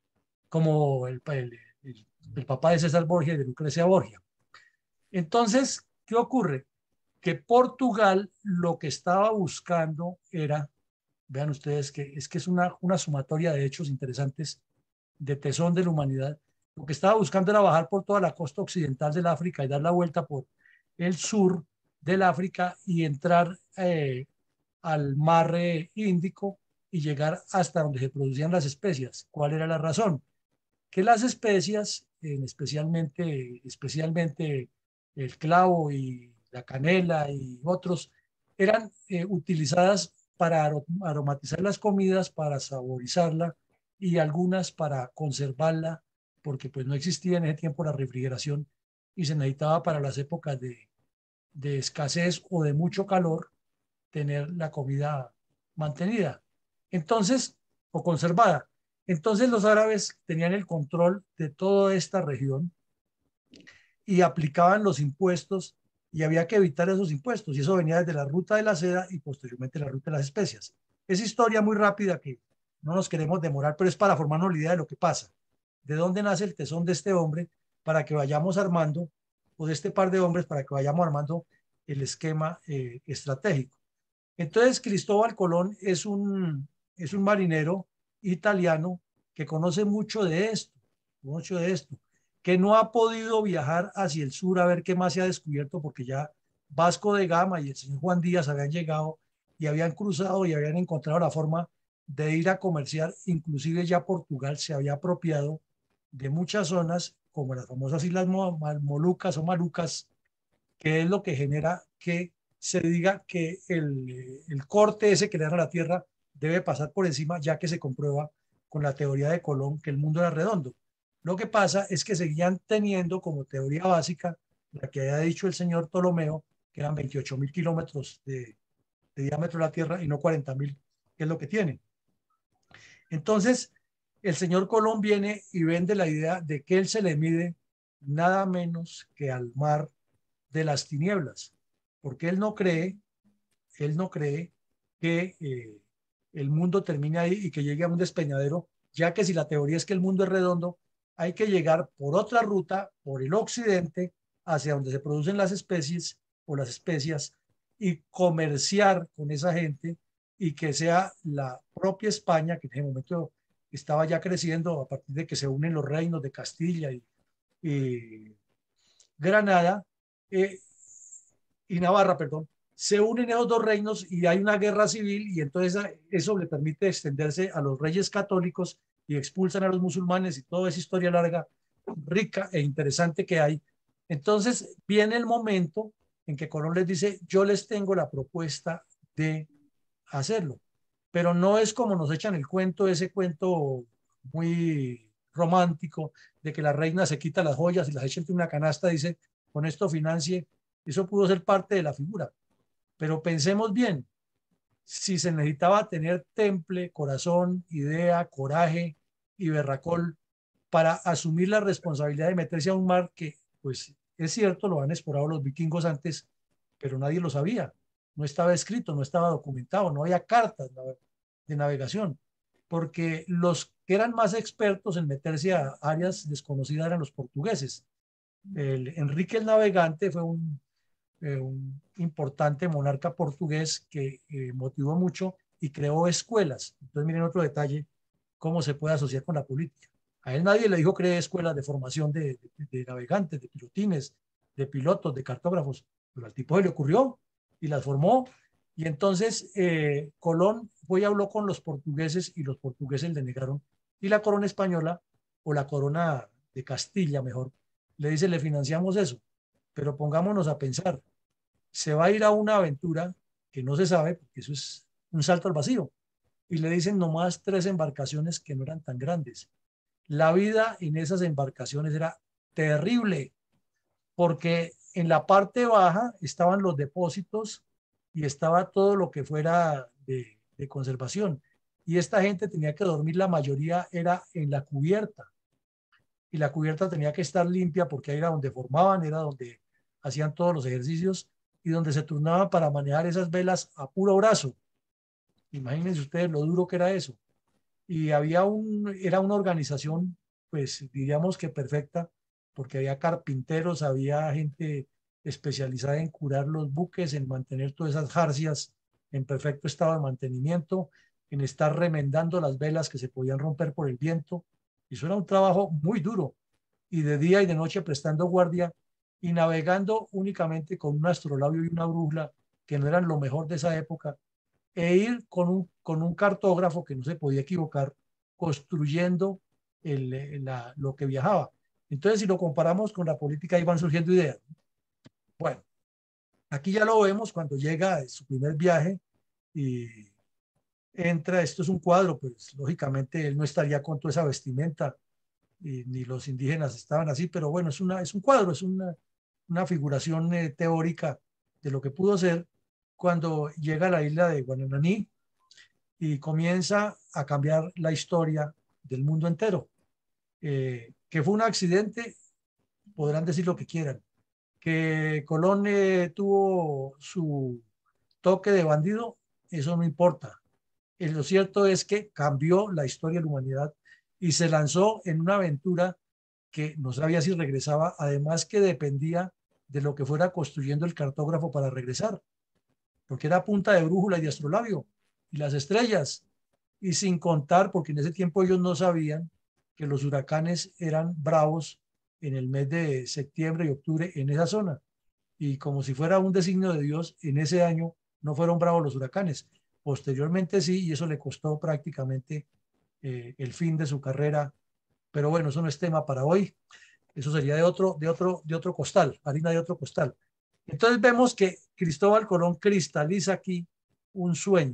como el, el, el, el papá de César Borgia y de Lucrecia Borgia. Entonces, ¿qué ocurre? Que Portugal lo que estaba buscando era, vean ustedes que es que es una, una sumatoria de hechos interesantes de tesón de la humanidad, lo que estaba buscando era bajar por toda la costa occidental del África y dar la vuelta por el sur del África y entrar eh, al mar eh, Índico y llegar hasta donde se producían las especias. ¿Cuál era la razón? Que las especias en especialmente, especialmente el clavo y la canela y otros, eran eh, utilizadas para aromatizar las comidas, para saborizarla y algunas para conservarla, porque pues no existía en ese tiempo la refrigeración y se necesitaba para las épocas de, de escasez o de mucho calor tener la comida mantenida. Entonces, o conservada. Entonces los árabes tenían el control de toda esta región y aplicaban los impuestos y había que evitar esos impuestos y eso venía desde la ruta de la seda y posteriormente la ruta de las especias. Es historia muy rápida que no nos queremos demorar, pero es para formarnos la idea de lo que pasa, de dónde nace el tesón de este hombre para que vayamos armando, o de este par de hombres para que vayamos armando el esquema eh, estratégico. Entonces Cristóbal Colón es un, es un marinero italiano que conoce mucho de esto, mucho de esto, que no ha podido viajar hacia el sur a ver qué más se ha descubierto, porque ya Vasco de Gama y el señor Juan Díaz habían llegado y habían cruzado y habían encontrado la forma de ir a comerciar, inclusive ya Portugal se había apropiado de muchas zonas, como las famosas Islas Molucas o Malucas, que es lo que genera que se diga que el, el corte ese que le dan a la Tierra debe pasar por encima, ya que se comprueba con la teoría de Colón que el mundo era redondo. Lo que pasa es que seguían teniendo como teoría básica la que había dicho el señor Ptolomeo, que eran veintiocho mil kilómetros de, de diámetro de la Tierra y no cuarenta mil, que es lo que tiene. Entonces, el señor Colón viene y vende la idea de que él se le mide nada menos que al mar de las tinieblas, porque él no cree, él no cree que eh, el mundo termine ahí y que llegue a un despeñadero, ya que si la teoría es que el mundo es redondo, hay que llegar por otra ruta, por el occidente, hacia donde se producen las especies o las especias y comerciar con esa gente y que sea la propia España, que en ese momento estaba ya creciendo a partir de que se unen los reinos de Castilla y, y Granada eh, y Navarra, perdón, se unen esos dos reinos y hay una guerra civil y entonces eso le permite extenderse a los reyes católicos y expulsan a los musulmanes y toda esa historia larga, rica e interesante que hay. Entonces viene el momento en que Colón les dice, yo les tengo la propuesta de hacerlo, pero no es como nos echan el cuento, ese cuento muy romántico de que la reina se quita las joyas y las echa entre una canasta, dice, con esto financie. Eso pudo ser parte de la figura, pero pensemos bien, si se necesitaba tener temple, corazón, idea, coraje y berracol para asumir la responsabilidad de meterse a un mar que, pues, es cierto, lo han explorado los vikingos antes, pero nadie lo sabía, no estaba escrito, no estaba documentado, no había cartas de navegación, porque los que eran más expertos en meterse a áreas desconocidas eran los portugueses. El Enrique el Navegante fue un Eh, un importante monarca portugués que eh, motivó mucho y creó escuelas. Entonces miren otro detalle, cómo se puede asociar con la política. A él nadie le dijo cree escuelas de formación de, de, de navegantes, de pilotines, de pilotos, de cartógrafos, pero al tipo se le ocurrió y las formó. Y entonces eh, Colón fue y habló con los portugueses y los portugueses le negaron. Y la corona española, o la corona de Castilla mejor, le dice, le financiamos eso. Pero pongámonos a pensar, se va a ir a una aventura que no se sabe, porque eso es un salto al vacío, y le dicen nomás tres embarcaciones que no eran tan grandes. La vida en esas embarcaciones era terrible, porque en la parte baja estaban los depósitos y estaba todo lo que fuera de, de conservación, y esta gente tenía que dormir, la mayoría era en la cubierta, y la cubierta tenía que estar limpia porque ahí era donde formaban, era donde hacían todos los ejercicios y donde se turnaban para manejar esas velas a puro brazo. Imagínense ustedes lo duro que era eso. Y había un, era una organización, pues diríamos que perfecta, porque había carpinteros, había gente especializada en curar los buques, en mantener todas esas jarcias en perfecto estado de mantenimiento, en estar remendando las velas que se podían romper por el viento. Y eso era un trabajo muy duro. Y de día y de noche prestando guardia y navegando únicamente con un astrolabio y una brújula, que no eran lo mejor de esa época, e ir con un, con un cartógrafo que no se podía equivocar, construyendo el, la, lo que viajaba. Entonces, si lo comparamos con la política, ahí van surgiendo ideas. Bueno, aquí ya lo vemos cuando llega su primer viaje y entra, esto es un cuadro, pues lógicamente él no estaría con toda esa vestimenta, y ni los indígenas estaban así, pero bueno, es, una, es un cuadro, es una, una figuración eh, teórica de lo que pudo ser cuando llega a la isla de Guanananí y comienza a cambiar la historia del mundo entero. Eh, que fue un accidente, podrán decir lo que quieran. Que Colón eh, tuvo su toque de bandido, eso no importa. Eh, lo cierto es que cambió la historia de la humanidad y se lanzó en una aventura que no sabía si regresaba, además que dependía de lo que fuera construyendo el cartógrafo para regresar, porque era punta de brújula y de astrolabio, y las estrellas, y sin contar, porque en ese tiempo ellos no sabían que los huracanes eran bravos en el mes de septiembre y octubre en esa zona, y como si fuera un designio de Dios, en ese año no fueron bravos los huracanes. Posteriormente sí, y eso le costó prácticamente eh, el fin de su carrera, pero bueno, eso no es tema para hoy, eso sería de otro, de otro, de otro costal, harina de otro costal. Entonces vemos que Cristóbal Colón cristaliza aquí un sueño,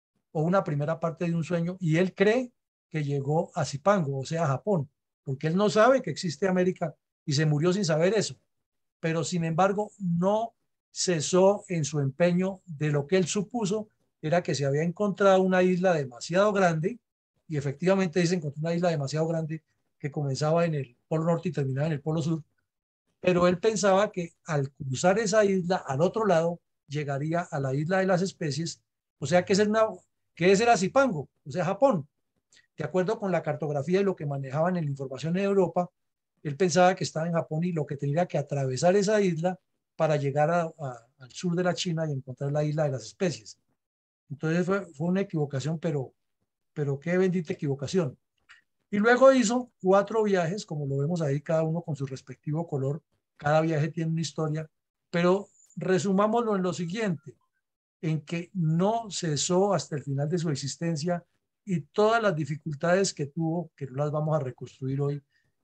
o una primera parte de un sueño, y él cree que llegó a Zipango, o sea, a Japón, porque él no sabe que existe América y se murió sin saber eso, pero sin embargo no cesó en su empeño de lo que él supuso era que se había encontrado una isla demasiado grande, y efectivamente se encontró una isla demasiado grande que comenzaba en el Polo Norte y terminaba en el Polo Sur, pero él pensaba que al cruzar esa isla al otro lado llegaría a la isla de las especies, o sea que ese era, una, que ese era Zipango, o sea Japón. De acuerdo con la cartografía y lo que manejaban en la información en Europa, él pensaba que estaba en Japón y lo que tenía que atravesar esa isla para llegar a, a, al sur de la China y encontrar la isla de las especies. Entonces fue, fue una equivocación, pero, pero qué bendita equivocación. Y luego hizo cuatro viajes, como lo vemos ahí, cada uno con su respectivo color. Cada viaje tiene una historia, pero resumámoslo en lo siguiente, en que no cesó hasta el final de su existencia y todas las dificultades que tuvo, que no las vamos a reconstruir hoy,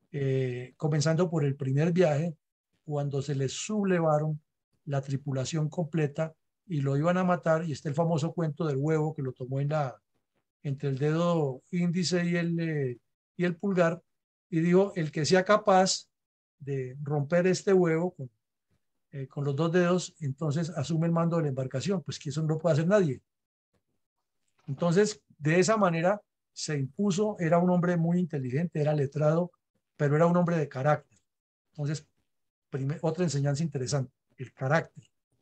eh, comenzando por el primer viaje, cuando se les sublevaron la tripulación completa y lo iban a matar, y está el famoso cuento del huevo que lo tomó en la, entre el dedo índice y el, eh, y el pulgar, y dijo, el que sea capaz de romper este huevo con, eh, con los dos dedos, entonces asume el mando de la embarcación, pues que eso no lo puede hacer nadie. Entonces, de esa manera se impuso, era un hombre muy inteligente, era letrado, pero era un hombre de carácter. Entonces, primer, otra enseñanza interesante, el carácter.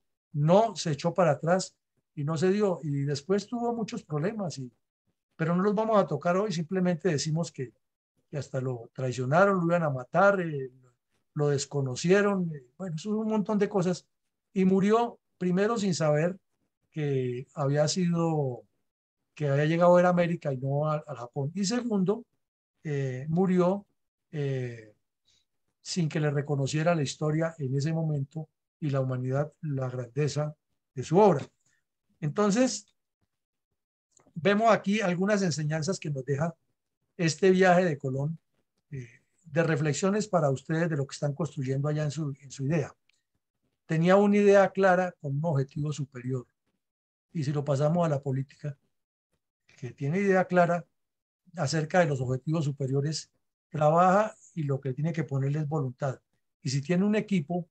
No se echó para atrás y no se dio, y después tuvo muchos problemas, y, pero no los vamos a tocar hoy, simplemente decimos que, que hasta lo traicionaron, lo iban a matar, eh, lo desconocieron, eh, bueno, eso un montón de cosas, y murió primero sin saber que había sido, que había llegado a ver América y no al Japón, y segundo, eh, murió eh, sin que le reconociera la historia en ese momento y la humanidad la grandeza de su obra. Entonces, vemos aquí algunas enseñanzas que nos deja este viaje de Colón, eh, de reflexiones para ustedes de lo que están construyendo allá en su, en su idea. Tenía una idea clara con un objetivo superior. Y si lo pasamos a la política, que tiene idea clara acerca de los objetivos superiores, trabaja y lo que tiene que ponerle es voluntad. Y si tiene un equipo,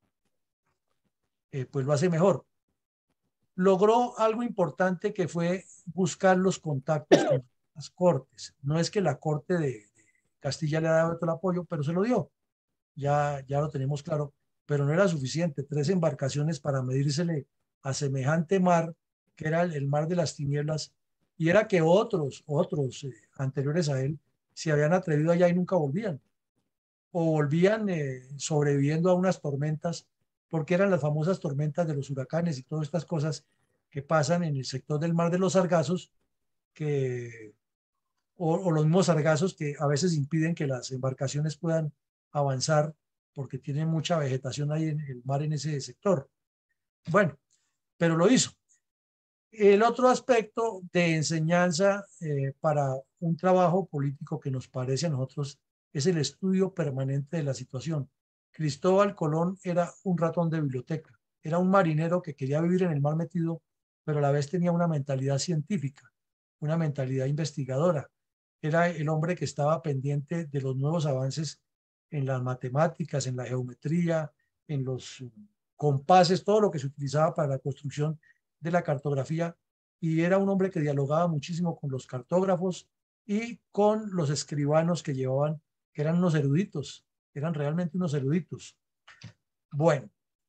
eh, pues lo hace mejor. Logró algo importante que fue buscar los contactos con las cortes. No es que la corte de, de Castilla le haya dado todo el apoyo, pero se lo dio. Ya, ya lo tenemos claro, pero no era suficiente. Tres embarcaciones para medírsele a semejante mar, que era el, el mar de las tinieblas, y era que otros, otros eh, anteriores a él, se habían atrevido allá y nunca volvían. O volvían eh, sobreviviendo a unas tormentas, porque eran las famosas tormentas de los huracanes y todas estas cosas que pasan en el sector del mar de los sargazos, que, o, o los mismos sargazos que a veces impiden que las embarcaciones puedan avanzar porque tienen mucha vegetación ahí en el mar en ese sector. Bueno, pero lo hizo. El otro aspecto de enseñanza eh, para un trabajo político que nos parece a nosotros es el estudio permanente de la situación. Cristóbal Colón era un ratón de biblioteca, era un marinero que quería vivir en el mar metido, pero a la vez tenía una mentalidad científica, una mentalidad investigadora. Era el hombre que estaba pendiente de los nuevos avances en las matemáticas, en la geometría, en los compases, todo lo que se utilizaba para la construcción de la cartografía, y era un hombre que dialogaba muchísimo con los cartógrafos y con los escribanos que llevaban, que eran unos eruditos, eran realmente unos eruditos. Bueno,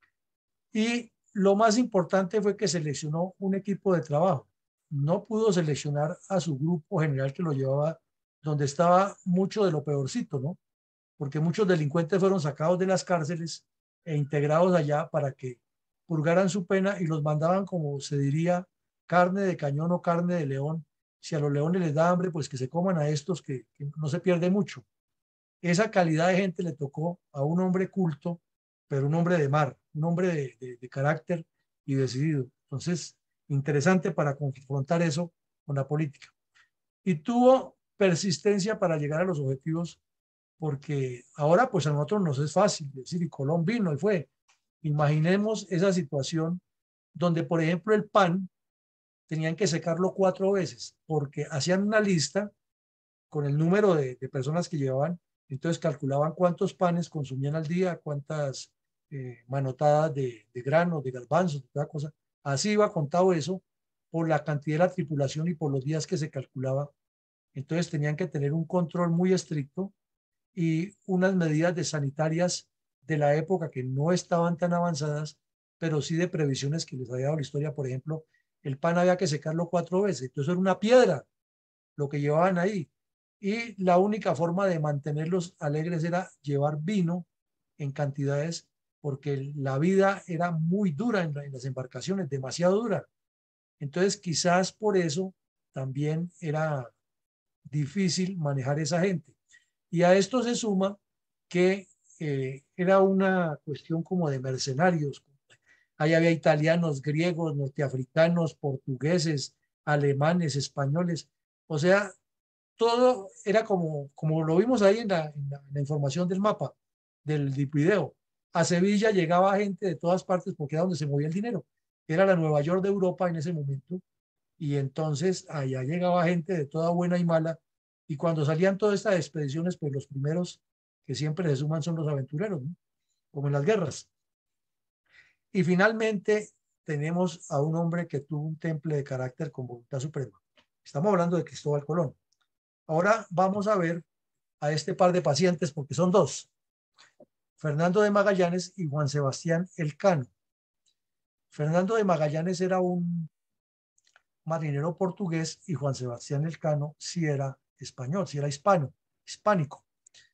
y lo más importante fue que seleccionó un equipo de trabajo. No pudo seleccionar a su grupo general que lo llevaba, donde estaba mucho de lo peorcito, ¿no? Porque muchos delincuentes fueron sacados de las cárceles e integrados allá para que purgaran su pena, y los mandaban, como se diría, carne de cañón o carne de león. Si a los leones les da hambre, pues que se coman a estos, que, que no se pierde mucho. Esa calidad de gente le tocó a un hombre culto, pero un hombre de mar, un hombre de, de, de carácter y decidido. Entonces, interesante para confrontar eso con la política. Y tuvo persistencia para llegar a los objetivos, porque ahora pues a nosotros nos es fácil decir, y Colón vino y fue. Imaginemos esa situación donde, por ejemplo, el pan tenían que secarlo cuatro veces, porque hacían una lista con el número de, de personas que llevaban, entonces calculaban cuántos panes consumían al día, cuántas eh, manotadas de, de granos, de garbanzos, de toda cosa. Así iba contado eso por la cantidad de la tripulación y por los días que se calculaba. Entonces tenían que tener un control muy estricto y unas medidas de sanitarias de la época que no estaban tan avanzadas, pero sí de previsiones que les había dado la historia. Por ejemplo, el pan había que secarlo cuatro veces, entonces era una piedra lo que llevaban ahí. Y la única forma de mantenerlos alegres era llevar vino en cantidades, porque la vida era muy dura en, en las embarcaciones, demasiado dura. Entonces quizás por eso también era difícil manejar esa gente. Y a esto se suma que eh, era una cuestión como de mercenarios. Ahí había italianos, griegos, norteafricanos, portugueses, alemanes, españoles. O sea, todo era como, como lo vimos ahí en la, en la, en la información del mapa, del video. A Sevilla llegaba gente de todas partes porque era donde se movía el dinero. Era la Nueva York de Europa en ese momento. Y entonces allá llegaba gente de toda buena y mala. Y cuando salían todas estas expediciones, pues los primeros que siempre se suman son los aventureros, ¿no? Como en las guerras. Y finalmente tenemos a un hombre que tuvo un temple de carácter con voluntad suprema. Estamos hablando de Cristóbal Colón. Ahora vamos a ver a este par de pacientes, porque son dos: Fernando de Magallanes y Juan Sebastián Elcano. Fernando de Magallanes era un marinero portugués y Juan Sebastián Elcano sí era español, sí era hispano, hispánico.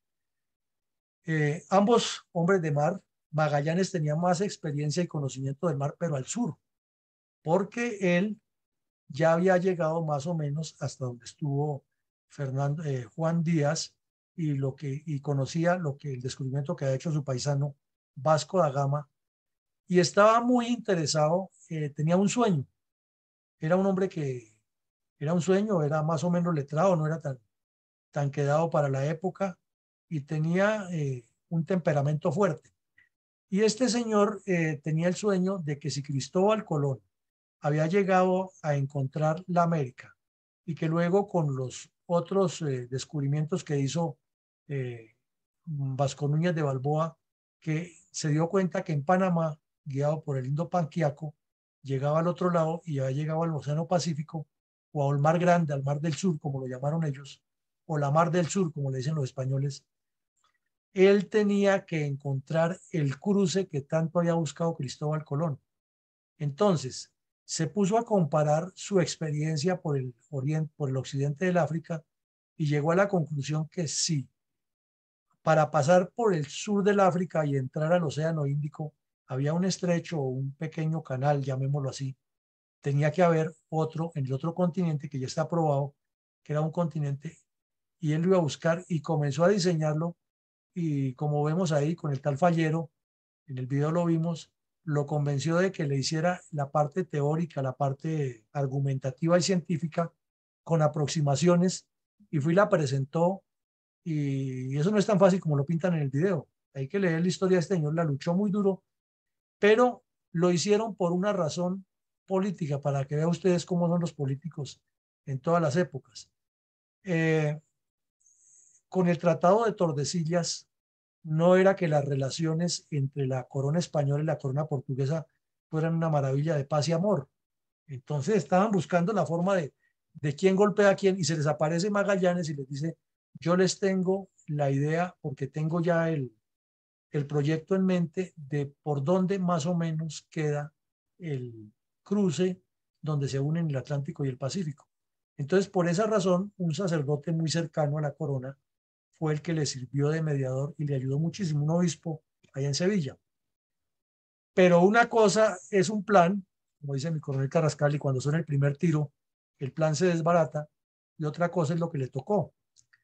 Eh, ambos hombres de mar. Magallanes tenía más experiencia y conocimiento del mar, pero al sur, porque él ya había llegado más o menos hasta donde estuvo Fernando, eh, Juan Díaz, y, lo que, y conocía lo que el descubrimiento que ha hecho su paisano Vasco da Gama, y estaba muy interesado, eh, tenía un sueño. Era un hombre que era un sueño, era más o menos letrado, no era tan, tan quedado para la época, y tenía eh, un temperamento fuerte. Y este señor eh, tenía el sueño de que si Cristóbal Colón había llegado a encontrar la América, y que luego con los otros eh, descubrimientos que hizo eh, Vasco Núñez de Balboa, que se dio cuenta que en Panamá, guiado por el Indo-Panquiaco, llegaba al otro lado y había llegado al Océano Pacífico, o al Mar Grande, al Mar del Sur, como lo llamaron ellos, o la Mar del Sur, como le dicen los españoles. Él tenía que encontrar el cruce que tanto había buscado Cristóbal Colón. Entonces, se puso a comparar su experiencia por el oriente, por el occidente del África, y llegó a la conclusión que sí, para pasar por el sur del África y entrar al Océano Índico, había un estrecho o un pequeño canal, llamémoslo así. Tenía que haber otro en el otro continente que ya está probado, que era un continente, y él lo iba a buscar y comenzó a diseñarlo. Y como vemos ahí con el tal Fallero, en el video lo vimos, lo convenció de que le hiciera la parte teórica, la parte argumentativa y científica con aproximaciones, y fue y la presentó Y eso no es tan fácil como lo pintan en el video. Hay que leer la historia de este señor, la luchó muy duro, pero lo hicieron por una razón política, para que vean ustedes cómo son los políticos en todas las épocas. Eh, con el Tratado de Tordesillas, no era que las relaciones entre la corona española y la corona portuguesa fueran una maravilla de paz y amor. Entonces estaban buscando la forma de, de quién golpea a quién, y se les aparece Magallanes y les dice: yo les tengo la idea, porque tengo ya el, el proyecto en mente de por dónde más o menos queda el cruce donde se unen el Atlántico y el Pacífico. Entonces, por esa razón, un sacerdote muy cercano a la corona fue el que le sirvió de mediador y le ayudó muchísimo, un obispo allá en Sevilla. Pero una cosa es un plan, como dice mi coronel Carrascal, y cuando son el primer tiro, el plan se desbarata, y otra cosa es lo que le tocó.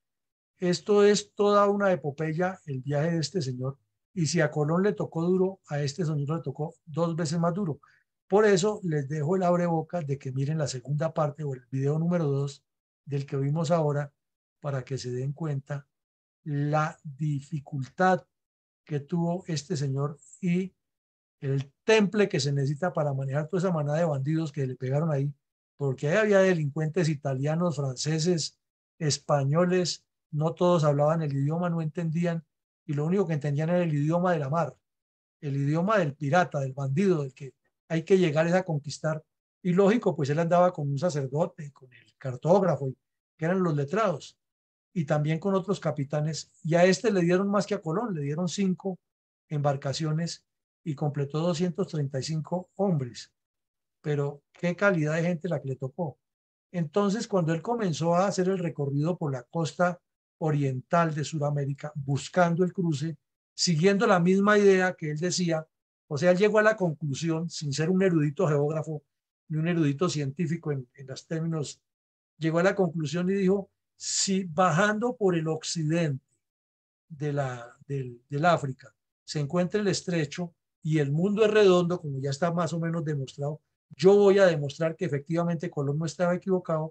Esto es toda una epopeya, el viaje de este señor, y si a Colón le tocó duro, a este señor le tocó dos veces más duro. Por eso les dejo el abrebocas de que miren la segunda parte o el video número dos del que vimos ahora, para que se den cuenta la dificultad que tuvo este señor y el temple que se necesita para manejar toda esa manada de bandidos que le pegaron ahí, porque ahí había delincuentes italianos, franceses, españoles, no todos hablaban el idioma, no entendían, y lo único que entendían era el idioma de la mar, el idioma del pirata, del bandido, del que hay que llegar es a conquistar. Y lógico, pues él andaba con un sacerdote, con el cartógrafo, que eran los letrados, y también con otros capitanes, y a este le dieron más que a Colón, le dieron cinco embarcaciones y completó doscientos treinta y cinco hombres. Pero qué calidad de gente la que le tocó. Entonces, cuando él comenzó a hacer el recorrido por la costa oriental de Sudamérica, buscando el cruce, siguiendo la misma idea que él decía, o sea, él llegó a la conclusión, sin ser un erudito geógrafo ni un erudito científico en, en los términos, llegó a la conclusión y dijo: si bajando por el occidente de la, del, del África se encuentra el estrecho y el mundo es redondo, como ya está más o menos demostrado, yo voy a demostrar que efectivamente Colón no estaba equivocado,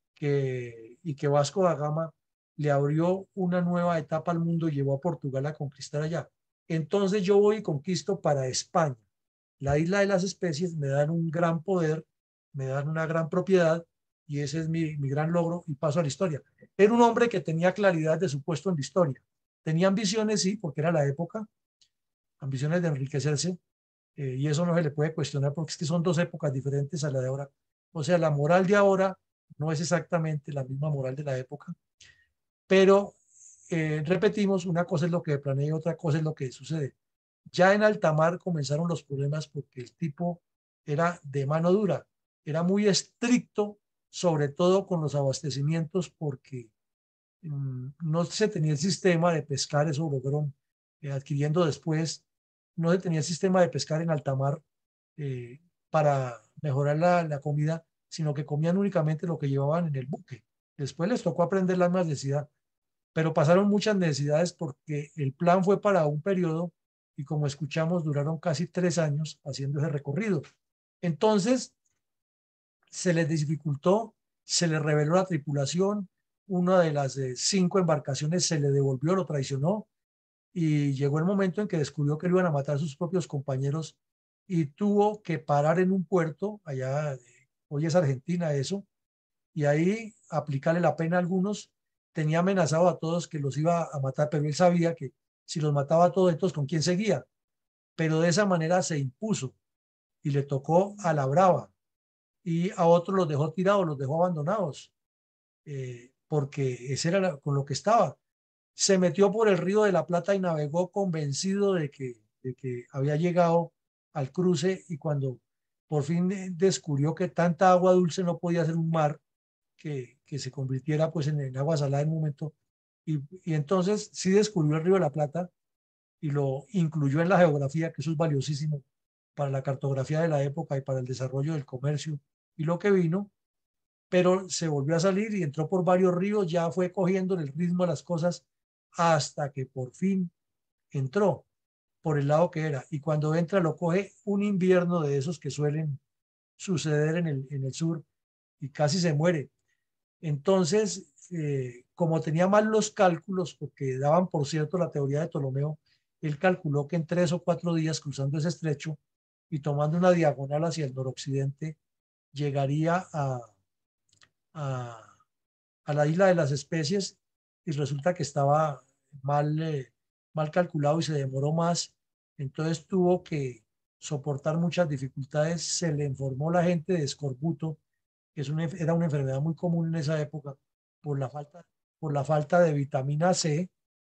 que, y que Vasco da Gama le abrió una nueva etapa al mundo y llevó a Portugal a conquistar allá. Entonces yo voy y conquisto para España la isla de las especies, me dan un gran poder, me dan una gran propiedad, y ese es mi, mi gran logro, y paso a la historia. Era un hombre que tenía claridad de su puesto en la historia. Tenía ambiciones, sí, porque era la época, ambiciones de enriquecerse, eh, y eso no se le puede cuestionar, porque es que son dos épocas diferentes a la de ahora. O sea, la moral de ahora no es exactamente la misma moral de la época, pero eh, repetimos, una cosa es lo que planea y otra cosa es lo que sucede. Ya en alta mar comenzaron los problemas, porque el tipo era de mano dura, era muy estricto, sobre todo con los abastecimientos, porque mmm, no se tenía el sistema de pescar, eso lo fueron eh, adquiriendo después, no se tenía el sistema de pescar en alta mar eh, para mejorar la, la comida, sino que comían únicamente lo que llevaban en el buque. Después les tocó aprender la necesidad, pero pasaron muchas necesidades porque el plan fue para un periodo y, como escuchamos, duraron casi tres años haciendo ese recorrido. Entonces, se les dificultó, se les reveló la tripulación, una de las eh, cinco embarcaciones se le devolvió, lo traicionó, y llegó el momento en que descubrió que lo iban a matar a sus propios compañeros y tuvo que parar en un puerto, allá, hoy es Argentina eso, y ahí aplicarle la pena a algunos. Tenía amenazado a todos que los iba a matar, pero él sabía que si los mataba a todos, entonces ¿con quién seguía? Pero de esa manera se impuso y le tocó a la brava, y a otros los dejó tirados, los dejó abandonados, eh, porque ese era la, con lo que estaba. Se metió por el Río de la Plata y navegó convencido de que, de que había llegado al cruce, y cuando por fin descubrió que tanta agua dulce no podía ser un mar que, que se convirtiera pues en, en agua salada en un momento, y, y entonces sí descubrió el Río de la Plata y lo incluyó en la geografía, que eso es valiosísimo para la cartografía de la época y para el desarrollo del comercio y lo que vino, pero se volvió a salir y entró por varios ríos, ya fue cogiendo el ritmo de las cosas hasta que por fin entró por el lado que era, y cuando entra lo coge un invierno de esos que suelen suceder en el, en el sur, y casi se muere. Entonces, eh, como tenía mal los cálculos, porque daban por cierto la teoría de Ptolomeo, él calculó que en tres o cuatro días cruzando ese estrecho y tomando una diagonal hacia el noroccidente, llegaría a, a, a la isla de las especies, y resulta que estaba mal, eh, mal calculado y se demoró más. Entonces tuvo que soportar muchas dificultades. Se le informó a la gente de escorbuto, que es una, era una enfermedad muy común en esa época por la falta, por la falta de vitamina C.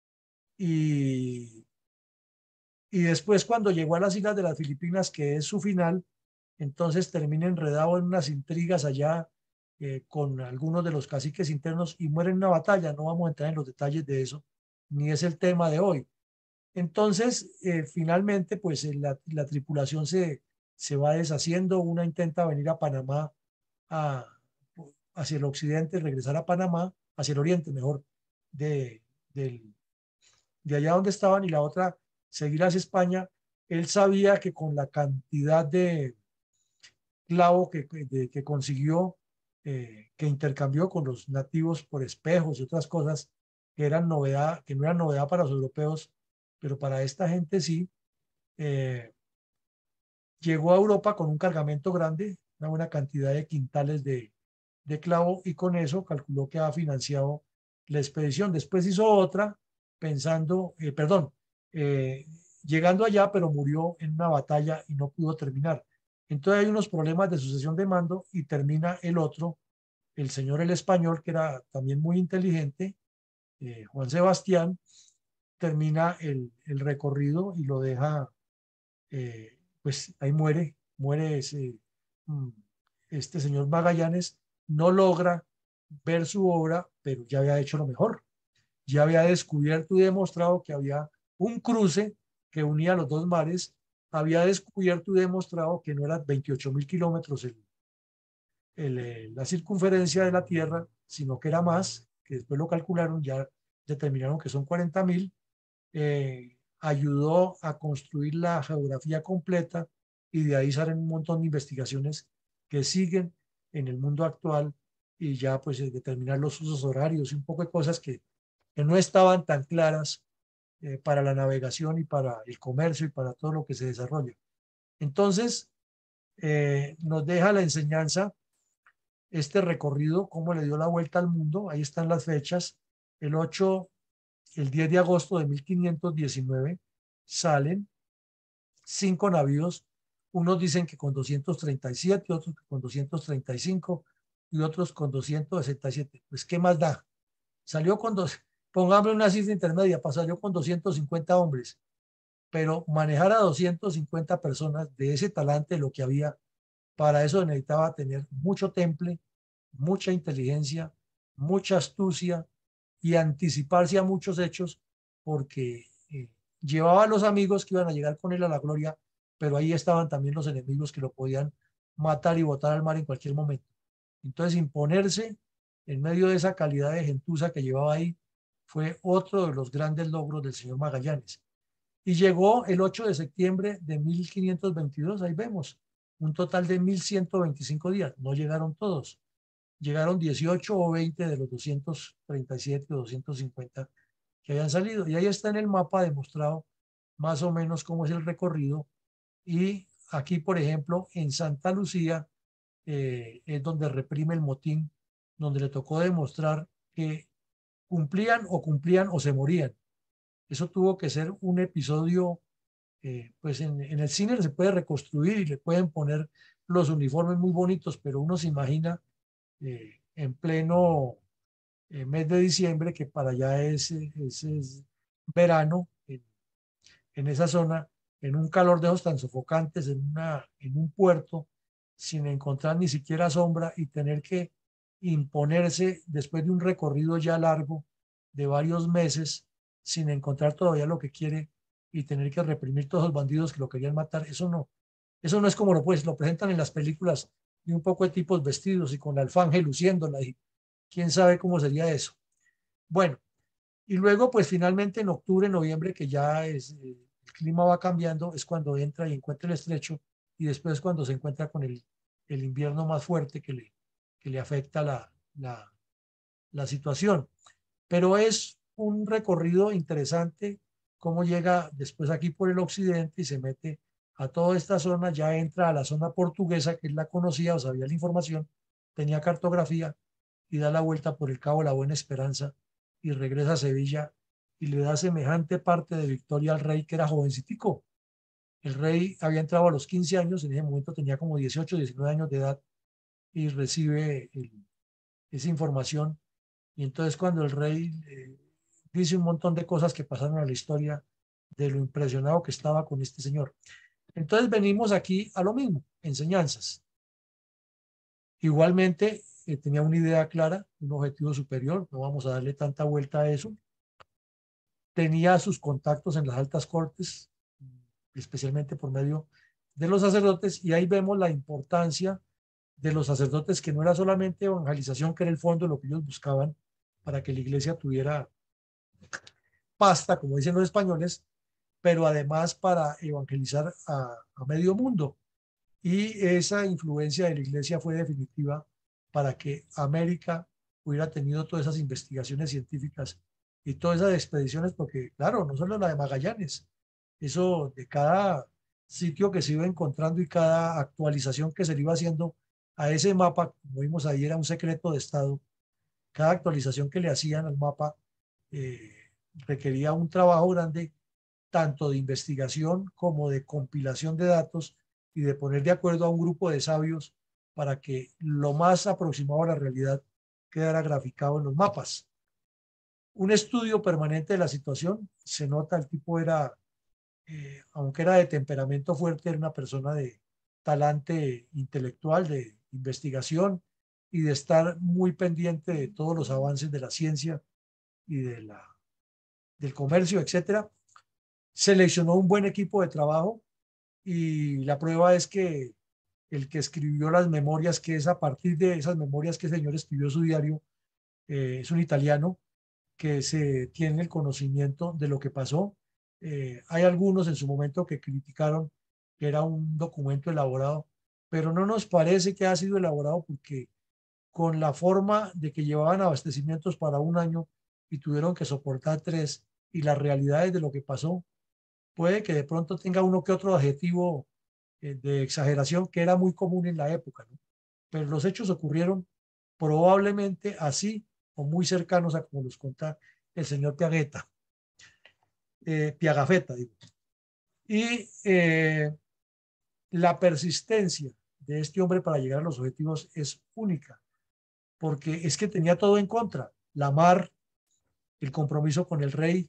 Y, y después, cuando llegó a las islas de las Filipinas, que es su final, entonces termina enredado en unas intrigas allá, eh, con algunos de los caciques internos, y muere en una batalla. No vamos a entrar en los detalles de eso, ni es el tema de hoy. Entonces, eh, finalmente, pues eh, la, la tripulación se, se va deshaciendo. Una intenta venir a Panamá, a, hacia el occidente, regresar a Panamá, hacia el oriente mejor, de, del, de allá donde estaban, y la otra seguir hacia España. Él sabía que con la cantidad de clavo que, de, que consiguió, eh, que intercambió con los nativos por espejos y otras cosas que eran novedad, que no eran novedad para los europeos, pero para esta gente sí, eh, llegó a Europa con un cargamento grande, una buena cantidad de quintales de, de clavo, y con eso calculó que había financiado la expedición. Después hizo otra pensando, eh, perdón, eh, llegando allá, pero murió en una batalla y no pudo terminar. Entonces hay unos problemas de sucesión de mando y termina el otro, el señor el español, que era también muy inteligente, eh, Juan Sebastián, termina el, el recorrido y lo deja, eh, pues ahí muere, muere ese, este señor Magallanes. No logra ver su obra, pero ya había hecho lo mejor. Ya había descubierto y demostrado que había un cruce que unía los dos mares. Había descubierto y demostrado que no eran veintiocho mil kilómetros el, el, la circunferencia de la Tierra, sino que era más, que después lo calcularon, ya determinaron que son cuarenta mil. Eh, ayudó a construir la geografía completa, y de ahí salen un montón de investigaciones que siguen en el mundo actual, y ya pues determinar los usos horarios y un poco de cosas que, que no estaban tan claras, eh, para la navegación y para el comercio y para todo lo que se desarrolla. Entonces, eh, nos deja la enseñanza este recorrido, cómo le dio la vuelta al mundo. Ahí están las fechas. El ocho, el diez de agosto de mil quinientos diecinueve salen cinco navíos. Unos dicen que con doscientos treinta y siete, otros con doscientos treinta y cinco y otros con doscientos sesenta y siete. Pues, ¿qué más da? Salió con dos, pongámosle una cifra intermedia, salió con doscientos cincuenta hombres, pero manejar a doscientas cincuenta personas de ese talante, lo que había, para eso necesitaba tener mucho temple, mucha inteligencia, mucha astucia y anticiparse a muchos hechos, porque eh, llevaba a los amigos que iban a llegar con él a la gloria, pero ahí estaban también los enemigos que lo podían matar y botar al mar en cualquier momento. Entonces, imponerse en medio de esa calidad de gentuza que llevaba ahí fue otro de los grandes logros del señor Magallanes. Y llegó el ocho de septiembre de mil quinientos veintidós, ahí vemos, un total de mil ciento veinticinco días. No llegaron todos, llegaron dieciocho o veinte de los doscientos treinta y siete o doscientos cincuenta que habían salido. Y ahí está en el mapa demostrado más o menos cómo es el recorrido. Y aquí, por ejemplo, en Santa Lucía, eh, es donde reprime el motín, donde le tocó demostrar que cumplían o cumplían o se morían. Eso tuvo que ser un episodio, eh, pues en, en el cine se puede reconstruir y le pueden poner los uniformes muy bonitos, pero uno se imagina, eh, en pleno eh, mes de diciembre, que para allá es, es, es verano, en, en esa zona, en un calor de esos tan sofocantes, en, una, en un puerto, sin encontrar ni siquiera sombra, y tener que imponerse después de un recorrido ya largo de varios meses, sin encontrar todavía lo que quiere, y tener que reprimir todos los bandidos que lo querían matar. Eso no, eso no es como lo, pues, lo presentan en las películas, de un poco de tipos vestidos y con la alfanje luciéndola, y quién sabe cómo sería eso. Bueno, y luego pues finalmente en octubre, noviembre, que ya es, eh, el clima va cambiando, es cuando entra y encuentra el estrecho, y después cuando se encuentra con el, el invierno más fuerte que le, que le afecta la, la, la situación. Pero es un recorrido interesante cómo llega después aquí por el occidente y se mete a toda esta zona, ya entra a la zona portuguesa, que él la conocía o sabía la información, tenía cartografía, y da la vuelta por el Cabo La Buena Esperanza y regresa a Sevilla y le da semejante parte de victoria al rey, que era jovencitico. El rey había entrado a los quince años, en ese momento tenía como dieciocho, diecinueve años de edad, y recibe el, esa información. Y entonces cuando el rey eh, dice un montón de cosas que pasaron a la historia, de lo impresionado que estaba con este señor. Entonces venimos aquí a lo mismo, enseñanzas. Igualmente eh, tenía una idea clara, un objetivo superior, no vamos a darle tanta vuelta a eso. Tenía sus contactos en las altas cortes, especialmente por medio de los sacerdotes, y ahí vemos la importancia de los sacerdotes, que no era solamente evangelización, que era el fondo de lo que ellos buscaban para que la iglesia tuviera pasta, como dicen los españoles, pero además para evangelizar a, a medio mundo. Y esa influencia de la iglesia fue definitiva para que América hubiera tenido todas esas investigaciones científicas y todas esas expediciones, porque claro, no solo la de Magallanes, eso de cada sitio que se iba encontrando y cada actualización que se le iba haciendo a ese mapa, como vimos ahí, era un secreto de Estado. Cada actualización que le hacían al mapa eh, requería un trabajo grande, tanto de investigación como de compilación de datos y de poner de acuerdo a un grupo de sabios para que lo más aproximado a la realidad quedara graficado en los mapas. Un estudio permanente de la situación, se nota, el tipo era, eh, aunque era de temperamento fuerte, era una persona de talante intelectual, de investigación y de estar muy pendiente de todos los avances de la ciencia y de la, del comercio, etcétera. Seleccionó un buen equipo de trabajo y la prueba es que el que escribió las memorias, que es a partir de esas memorias que el señor escribió su diario, eh, es un italiano que se tiene el conocimiento de lo que pasó. Eh, hay algunos en su momento que criticaron que era un documento elaborado, pero no nos parece que ha sido elaborado, porque con la forma de que llevaban abastecimientos para un año y tuvieron que soportar tres, y las realidades de lo que pasó, puede que de pronto tenga uno que otro adjetivo eh, de exageración, que era muy común en la época, ¿no? Pero los hechos ocurrieron probablemente así o muy cercanos a como los cuenta el señor Piageta, eh, Piagafetta, digo. Y eh, la persistencia de este hombre para llegar a los objetivos es única, porque es que tenía todo en contra: la mar, el compromiso con el rey,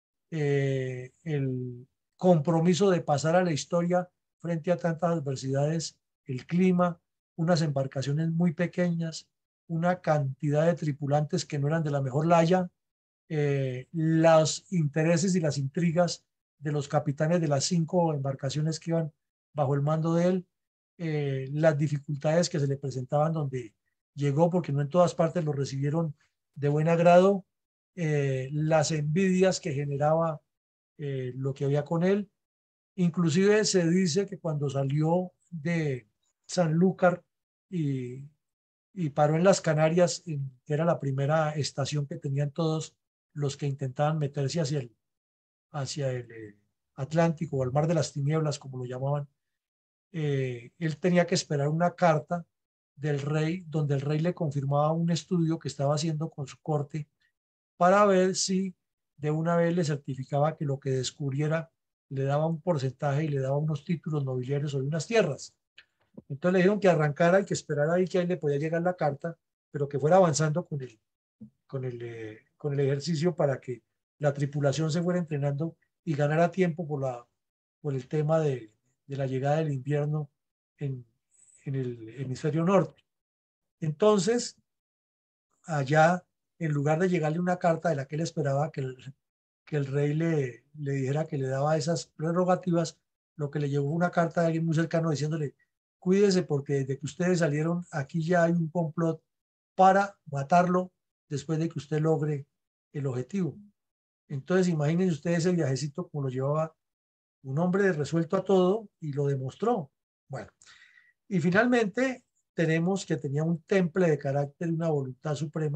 eh, el compromiso de pasar a la historia frente a tantas adversidades, el clima, unas embarcaciones muy pequeñas, una cantidad de tripulantes que no eran de la mejor laya, eh, los intereses y las intrigas de los capitanes de las cinco embarcaciones que iban bajo el mando de él, eh, las dificultades que se le presentaban donde llegó, porque no en todas partes lo recibieron de buen agrado, eh, las envidias que generaba eh, lo que había con él. Inclusive se dice que cuando salió de Sanlúcar y, y paró en las Canarias, en, que era la primera estación que tenían todos los que intentaban meterse hacia el, hacia el eh, Atlántico o el Mar de las Tinieblas, como lo llamaban, eh, él tenía que esperar una carta del rey, donde el rey le confirmaba un estudio que estaba haciendo con su corte, para ver si de una vez le certificaba que lo que descubriera le daba un porcentaje y le daba unos títulos nobiliarios sobre unas tierras. Entonces le dijeron que arrancara y que esperara ahí, que ahí le podía llegar la carta, pero que fuera avanzando con el, con el, eh, con el ejercicio, para que la tripulación se fuera entrenando y ganara tiempo por, la, por el tema de, de la llegada del invierno en, en el hemisferio norte. Entonces, allá, en lugar de llegarle una carta de la que él esperaba que el, que el rey le, le dijera que le daba esas prerrogativas, lo que le llegó una carta de alguien muy cercano diciéndole: cuídese, porque desde que ustedes salieron aquí ya hay un complot para matarlo después de que usted logre el objetivo. Entonces imagínense ustedes el viajecito como lo llevaba un hombre resuelto a todo, y lo demostró. Bueno, y finalmente tenemos que tenía un temple de carácter y una voluntad suprema,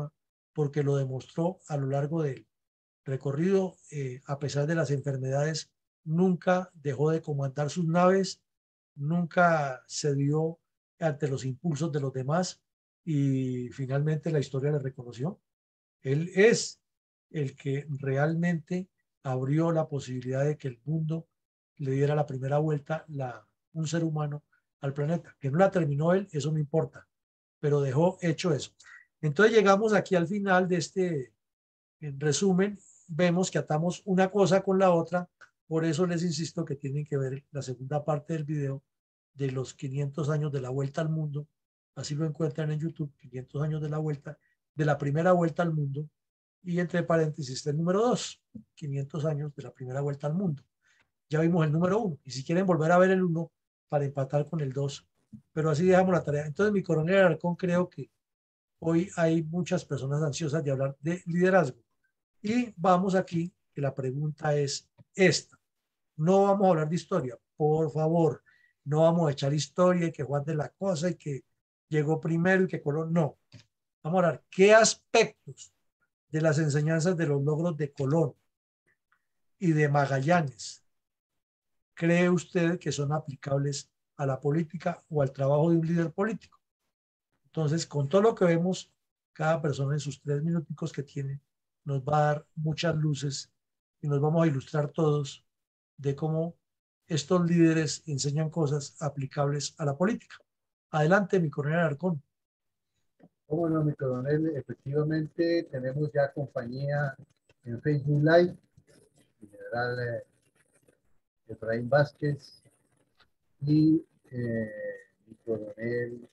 porque lo demostró a lo largo del recorrido. Eh, a pesar de las enfermedades, nunca dejó de comandar sus naves, nunca cedió ante los impulsos de los demás y finalmente la historia le reconoció. Él es el que realmente abrió la posibilidad de que el mundo le diera la primera vuelta, la, un ser humano, al planeta. Que no la terminó él, eso no importa, pero dejó hecho eso. Entonces llegamos aquí al final de este en resumen. Vemos que atamos una cosa con la otra, por eso les insisto que tienen que ver la segunda parte del video de los quinientos años de la vuelta al mundo. Así lo encuentran en YouTube, quinientos años de la vuelta, de la primera vuelta al mundo, y entre paréntesis está el número dos, quinientos años de la primera vuelta al mundo. Ya vimos el número uno, y si quieren volver a ver el uno para empatar con el dos, pero así dejamos la tarea. Entonces, mi coronel Alarcón, creo que hoy hay muchas personas ansiosas de hablar de liderazgo. Y vamos aquí, que la pregunta es esta. No vamos a hablar de historia, por favor. No vamos a echar historia y que Juan de la Cosa y que llegó primero y que Colón. No. Vamos a hablar qué aspectos de las enseñanzas de los logros de Colón y de Magallanes cree usted que son aplicables a la política o al trabajo de un líder político. Entonces, con todo lo que vemos, cada persona en sus tres minuticos que tiene nos va a dar muchas luces y nos vamos a ilustrar todos de cómo estos líderes enseñan cosas aplicables a la política. Adelante, mi coronel Alarcón. Bueno, mi coronel, efectivamente tenemos ya compañía en Facebook Live, el general eh, Efraín Vázquez y eh, mi coronel,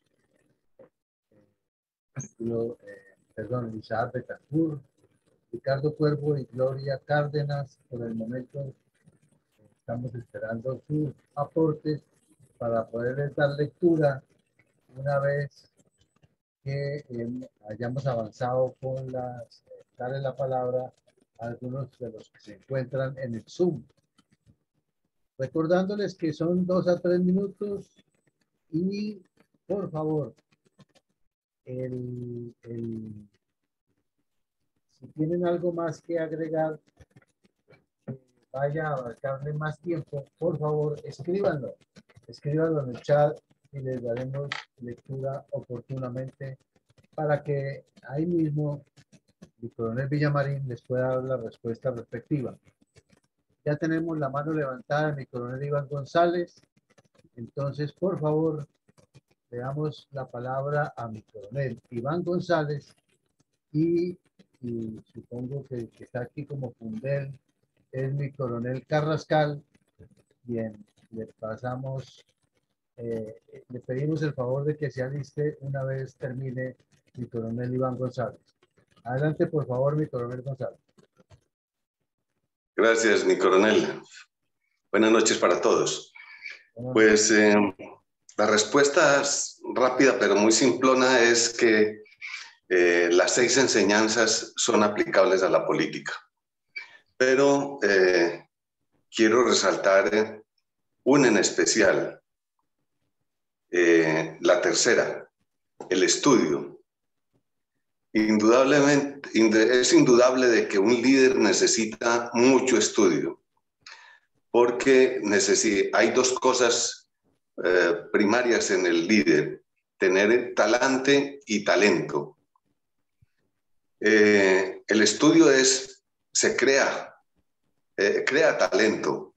eh, eh, perdón, Isaac Betancourt, Ricardo Cuervo y Gloria Cárdenas. Por el momento estamos esperando sus aportes para poderles dar lectura una vez que eh, hayamos avanzado con las, eh, darle la palabra a algunos de los que se encuentran en el Zoom. Recordándoles que son dos a tres minutos y, por favor, el, el, si tienen algo más que agregar, eh, vaya a abarcarle más tiempo, por favor, escríbanlo. Escríbanlo en el chat y les daremos lectura oportunamente para que ahí mismo el coronel Villamarín les pueda dar la respuesta respectiva. Ya tenemos la mano levantada de mi coronel Iván González. Entonces, por favor, le damos la palabra a mi coronel Iván González y, y supongo que el que está aquí como fundel es mi coronel Carrascal. Bien, le pasamos, eh, le pedimos el favor de que se aliste una vez termine mi coronel Iván González. Adelante, por favor, mi coronel González. Gracias, mi coronel. Buenas noches para todos. Pues eh, la respuesta es rápida, pero muy simplona, es que eh, las seis enseñanzas son aplicables a la política. Pero eh, quiero resaltar eh, una en especial, eh, la tercera, el estudio. Indudablemente, es indudable de que un líder necesita mucho estudio, porque hay dos cosas eh, primarias en el líder: tener talante y talento. Eh, el estudio es, se crea, eh, crea talento.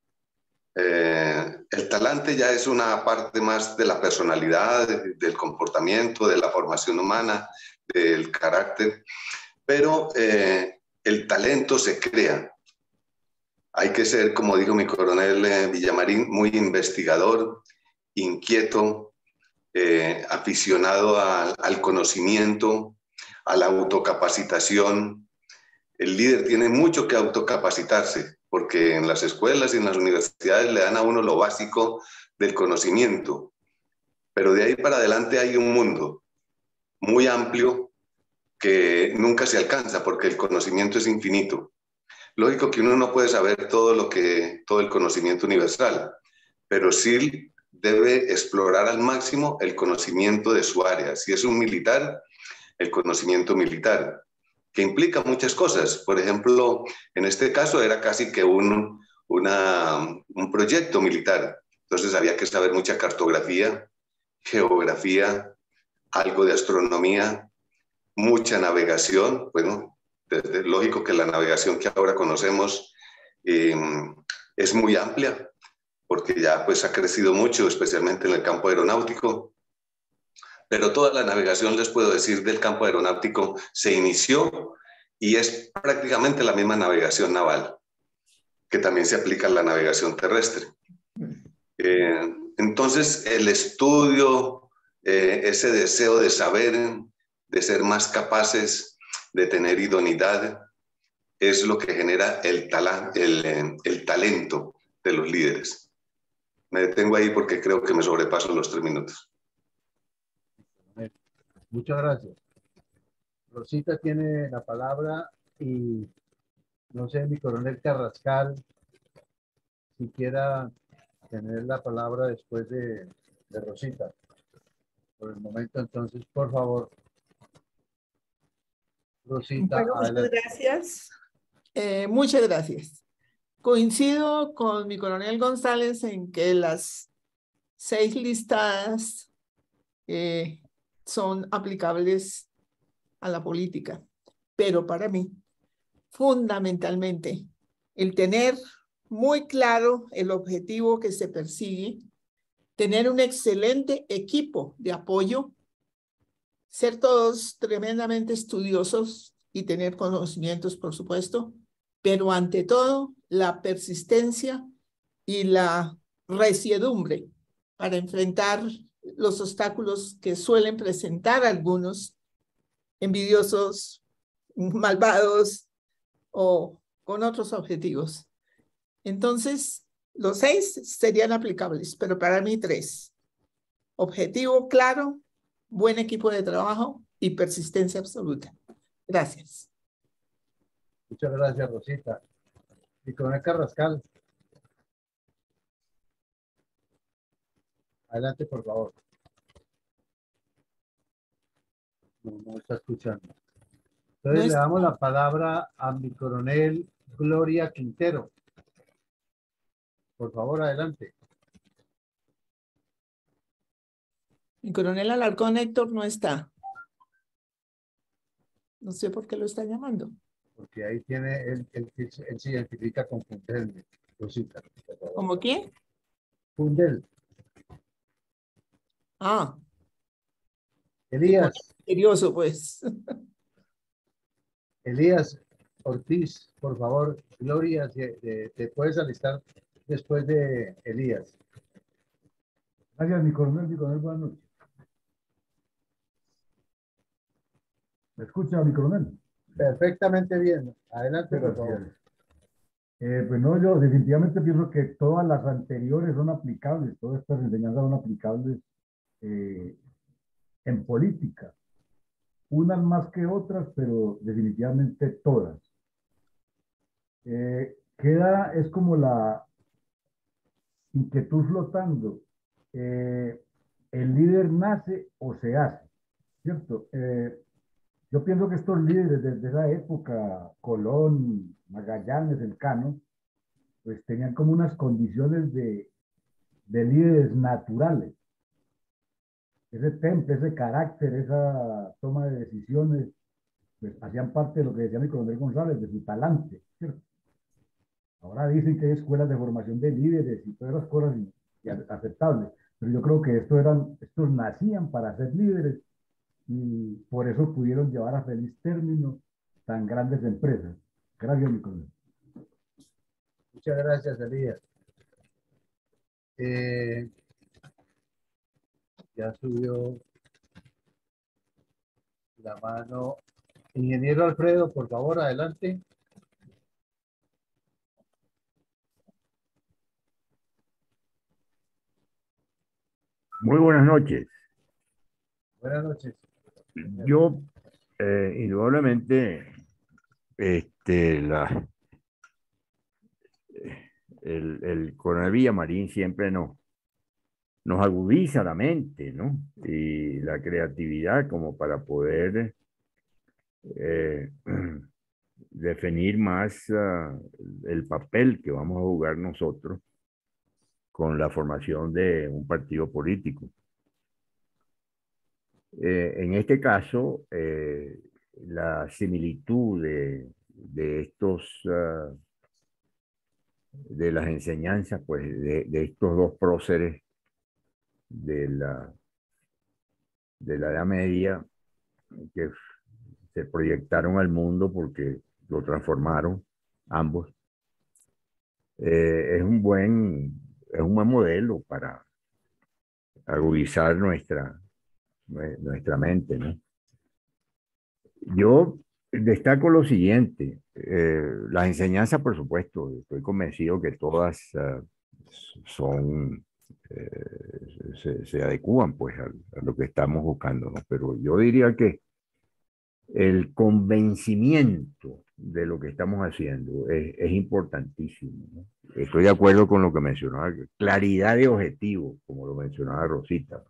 Eh, el talante ya es una parte más de la personalidad, de, del comportamiento, de la formación humana, del carácter, pero eh, el talento se crea. Hay que ser, como dijo mi coronel eh, Villamarín, muy investigador, inquieto, eh, aficionado a, al conocimiento, a la autocapacitación. El líder tiene mucho que autocapacitarse, porque en las escuelas y en las universidades le dan a uno lo básico del conocimiento, pero de ahí para adelante hay un mundo muy amplio que nunca se alcanza porque el conocimiento es infinito. Lógico que uno no puede saber todo lo que, todo el conocimiento universal, pero sí debe explorar al máximo el conocimiento de su área. Si es un militar, el conocimiento militar. que implica muchas cosas. Por ejemplo, en este caso era casi que un, una, un proyecto militar. Entonces había que saber mucha cartografía, geografía, algo de astronomía, mucha navegación. Bueno, es lógico que la navegación que ahora conocemos eh, es muy amplia, porque ya pues ha crecido mucho, especialmente en el campo aeronáutico. Pero toda la navegación, les puedo decir, del campo aeronáutico se inició y es prácticamente la misma navegación naval, que también se aplica a la navegación terrestre. Eh, entonces, el estudio, eh, ese deseo de saber, de ser más capaces, de tener idoneidad, es lo que genera el, tala, el, eh, el talento de los líderes. Me detengo ahí porque creo que me sobrepaso los tres minutos. Muchas gracias. Rosita tiene la palabra y no sé, mi coronel Carrascal, si quiera tener la palabra después de, de Rosita. Por el momento, entonces, por favor. Rosita, bueno, muchas adelante. gracias. Eh, muchas gracias. Coincido con mi coronel González en que las seis listadas eh, son aplicables a la política, pero para mí, fundamentalmente, el tener muy claro el objetivo que se persigue, tener un excelente equipo de apoyo, ser todos tremendamente estudiosos y tener conocimientos, por supuesto, pero ante todo, la persistencia y la resiedumbre para enfrentar los obstáculos que suelen presentar algunos envidiosos, malvados o con otros objetivos. Entonces, los seis serían aplicables, pero para mí tres. Objetivo claro, buen equipo de trabajo y persistencia absoluta. Gracias. Muchas gracias, Rosita. Y coronel Carrascal. Adelante, por favor. No, no está escuchando. Entonces no le damos la palabra a mi coronel Gloria Quintero. Por favor, adelante. Mi coronel Alarcón Héctor no está. No sé por qué lo está llamando. Porque ahí tiene, él, él, él se identifica con Fundel. Rosita, ¿Cómo quién? Fundel. Ah. Elías. Misterioso, pues. Elías Ortiz, por favor, Gloria, te, te puedes alistar después de Elías. Gracias, mi coronel, mi coronel, buenas noches. ¿Me escucha, mi coronel? Perfectamente bien. Adelante, por favor. Eh, pues no, yo definitivamente pienso que todas las anteriores son aplicables, todas estas enseñanzas son aplicables eh, en política. Unas más que otras, pero definitivamente todas. Eh, queda, es como la inquietud flotando. Eh, el líder nace o se hace, ¿cierto? Eh, yo pienso que estos líderes desde esa época, Colón, Magallanes, Elcano, pues tenían como unas condiciones de, de líderes naturales. Ese temple, ese carácter, esa toma de decisiones, pues hacían parte de lo que decía mi coronel González, de su talante, ¿cierto? Ahora dicen que hay escuelas de formación de líderes y todas las cosas y, y aceptables, pero yo creo que estos, eran, estos nacían para ser líderes y por eso pudieron llevar a feliz término tan grandes empresas. Gracias, mi coronel. Muchas gracias, Elías. Eh, ya subió la mano. Ingeniero Alfredo, por favor, adelante. Muy buenas noches. Buenas noches. Yo, eh, indudablemente, este, la, el, el coronel Villamarín siempre nos, nos agudiza la mente, ¿no? Y la creatividad como para poder eh, definir más uh, el papel que vamos a jugar nosotros con la formación de un partido político. Eh, en este caso, eh, la similitud de, de estos, uh, de las enseñanzas, pues, de, de estos dos próceres de la, de la Edad Media, que se proyectaron al mundo porque lo transformaron ambos, eh, es un buen, es un buen modelo para agudizar nuestra, nuestra mente, ¿no? Yo destaco lo siguiente, eh, las enseñanzas, por supuesto, estoy convencido que todas uh, son, eh, se, se adecúan pues a, a lo que estamos buscando, ¿no? Pero yo diría que el convencimiento de lo que estamos haciendo es, es importantísimo, ¿no? Estoy de acuerdo con lo que mencionaba, claridad de objetivo, como lo mencionaba Rosita.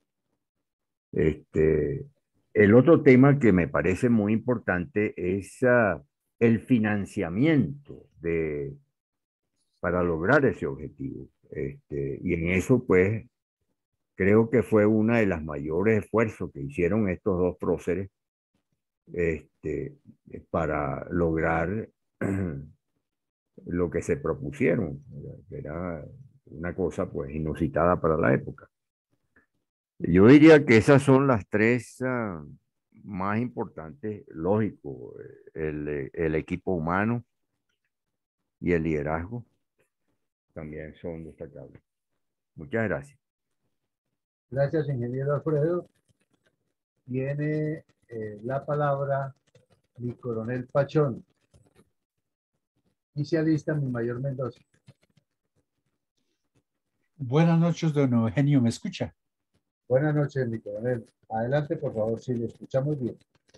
Este, el otro tema que me parece muy importante es uh, el financiamiento de, para lograr ese objetivo. Este, y en eso, pues, creo que fue uno de los mayores esfuerzos que hicieron estos dos próceres este, para lograr lo que se propusieron. Era una cosa, pues, inusitada para la época. Yo diría que esas son las tres uh, más importantes, lógico, el, el equipo humano y el liderazgo también son destacables. Muchas gracias. Gracias, ingeniero Alfredo. Tiene eh, la palabra mi coronel Pachón. Y se alista mi mayor Mendoza. Buenas noches, don Eugenio, ¿me escucha? Buenas noches, mi coronel. Adelante, por favor, si lo escuchamos bien.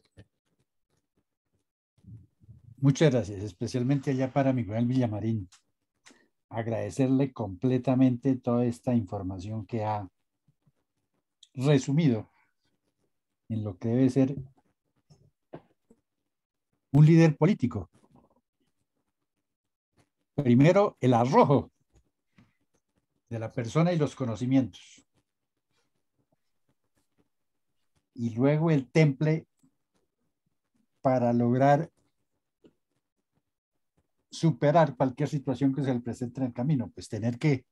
Muchas gracias, especialmente allá para mi coronel Villamarín. Agradecerle completamente toda esta información que ha resumido en lo que debe ser un líder político. Primero, el arrojo de la persona y los conocimientos. Y luego el temple para lograr superar cualquier situación que se le presente en el camino. Pues tener que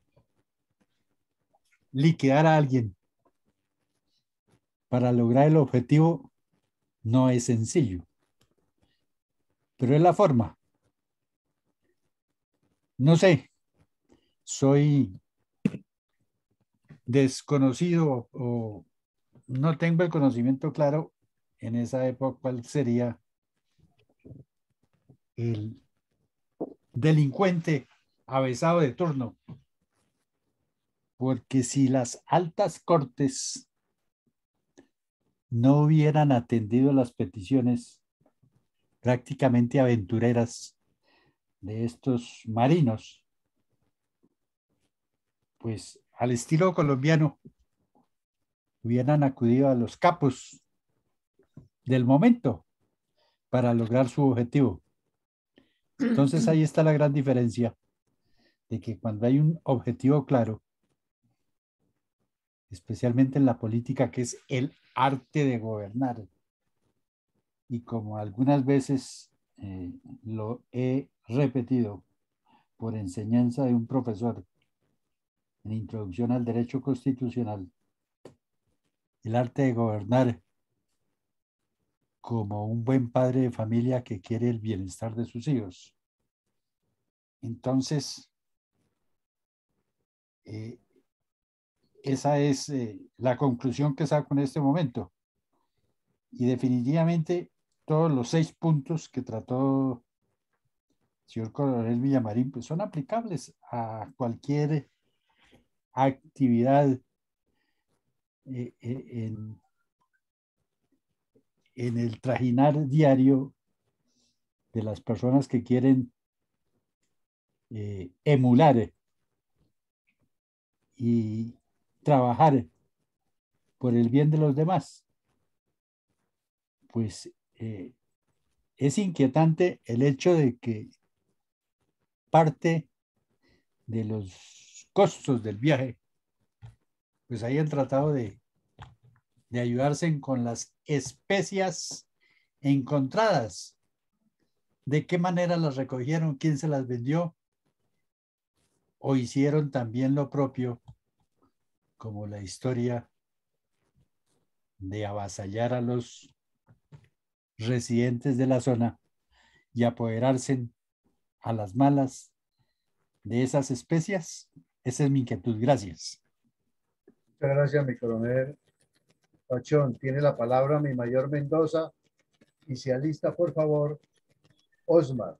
liquidar a alguien para lograr el objetivo no es sencillo, pero es la forma. No sé, soy desconocido o no tengo el conocimiento claro en esa época cuál sería el delincuente avesado de turno, porque si las altas cortes no hubieran atendido las peticiones prácticamente aventureras de estos marinos, pues al estilo colombiano hubieran acudido a los capos del momento para lograr su objetivo. Entonces ahí está la gran diferencia de que cuando hay un objetivo claro, especialmente en la política, que es el arte de gobernar, y como algunas veces eh, lo he repetido por enseñanza de un profesor en Introducción al Derecho Constitucional, el arte de gobernar como un buen padre de familia que quiere el bienestar de sus hijos. Entonces, eh, esa es eh, la conclusión que saco en este momento. Y definitivamente todos los seis puntos que trató el señor coronel Villamarín pues son aplicables a cualquier actividad eh, eh, en, en el trajinar diario de las personas que quieren eh, emular y trabajar por el bien de los demás. Pues eh, es inquietante el hecho de que parte de los costos del viaje, pues hayan tratado de, de ayudarse con las especias encontradas. ¿De qué manera las recogieron? ¿Quién se las vendió? ¿O hicieron también lo propio, como la historia de avasallar a los residentes de la zona y apoderarse a las malas de esas especias? Esa es mi inquietud. Gracias. Muchas gracias, mi coronel Pachón. Tiene la palabra mi mayor Mendoza. Y se alista, por favor, Osmar.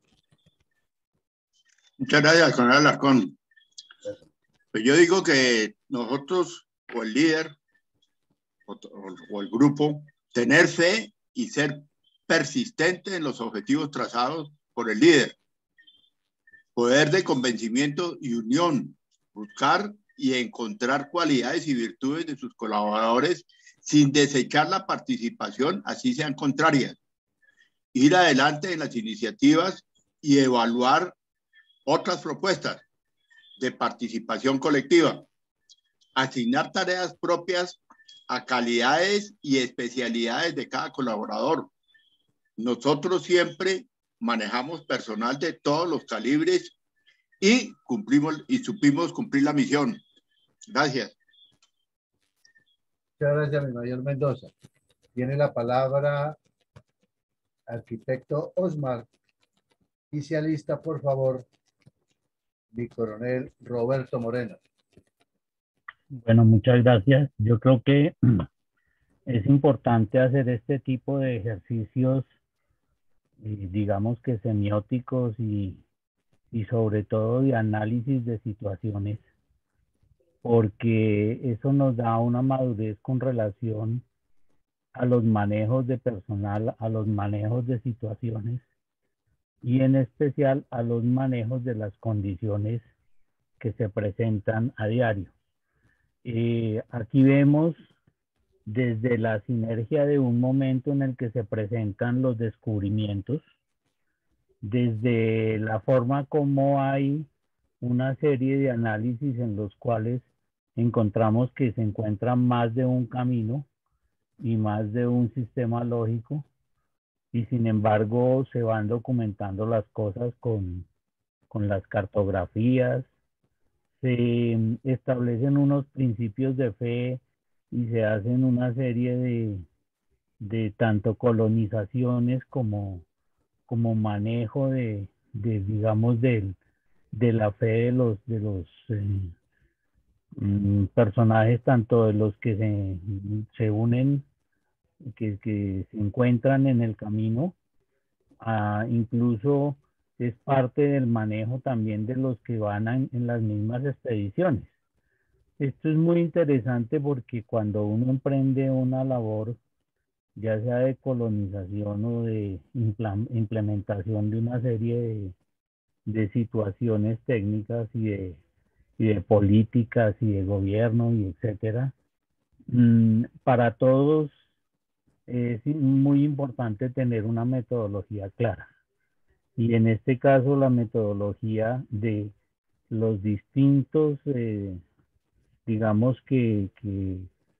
Muchas gracias, coronel Alarcón. Pues yo digo que nosotros, o el líder, o, o el grupo, tener fe y ser persistente en los objetivos trazados por el líder. Poder de convencimiento y unión, buscar y encontrar cualidades y virtudes de sus colaboradores sin desechar la participación, así sean contrarias. Ir adelante en las iniciativas y evaluar otras propuestas de participación colectiva. Asignar tareas propias a calidades y especialidades de cada colaborador. Nosotros siempre manejamos personal de todos los calibres y cumplimos y supimos cumplir la misión. Gracias. Muchas gracias, mi mayor Mendoza. Tiene la palabra arquitecto Osmar. Y se alista, por favor, mi coronel Roberto Moreno. Bueno, muchas gracias. Yo creo que es importante hacer este tipo de ejercicios, digamos que semióticos y, y sobre todo de análisis de situaciones, porque eso nos da una madurez con relación a los manejos de personal, a los manejos de situaciones y en especial a los manejos de las condiciones que se presentan a diario. Eh, aquí vemos desde la sinergia de un momento en el que se presentan los descubrimientos, desde la forma como hay una serie de análisis en los cuales encontramos que se encuentra más de un camino y más de un sistema lógico, y sin embargo se van documentando las cosas con, con las cartografías, se establecen unos principios de fe y se hacen una serie de, de tanto colonizaciones como, como manejo de, de digamos, de, de la fe de los, de los eh, personajes, tanto de los que se, se unen, que, que se encuentran en el camino, a incluso es parte del manejo también de los que van a, en las mismas expediciones. Esto es muy interesante porque cuando uno emprende una labor, ya sea de colonización o de implementación de una serie de, de situaciones técnicas y de, y de políticas y de gobierno y etcétera, para todos es muy importante tener una metodología clara. Y en este caso la metodología de los distintos, eh, digamos que, que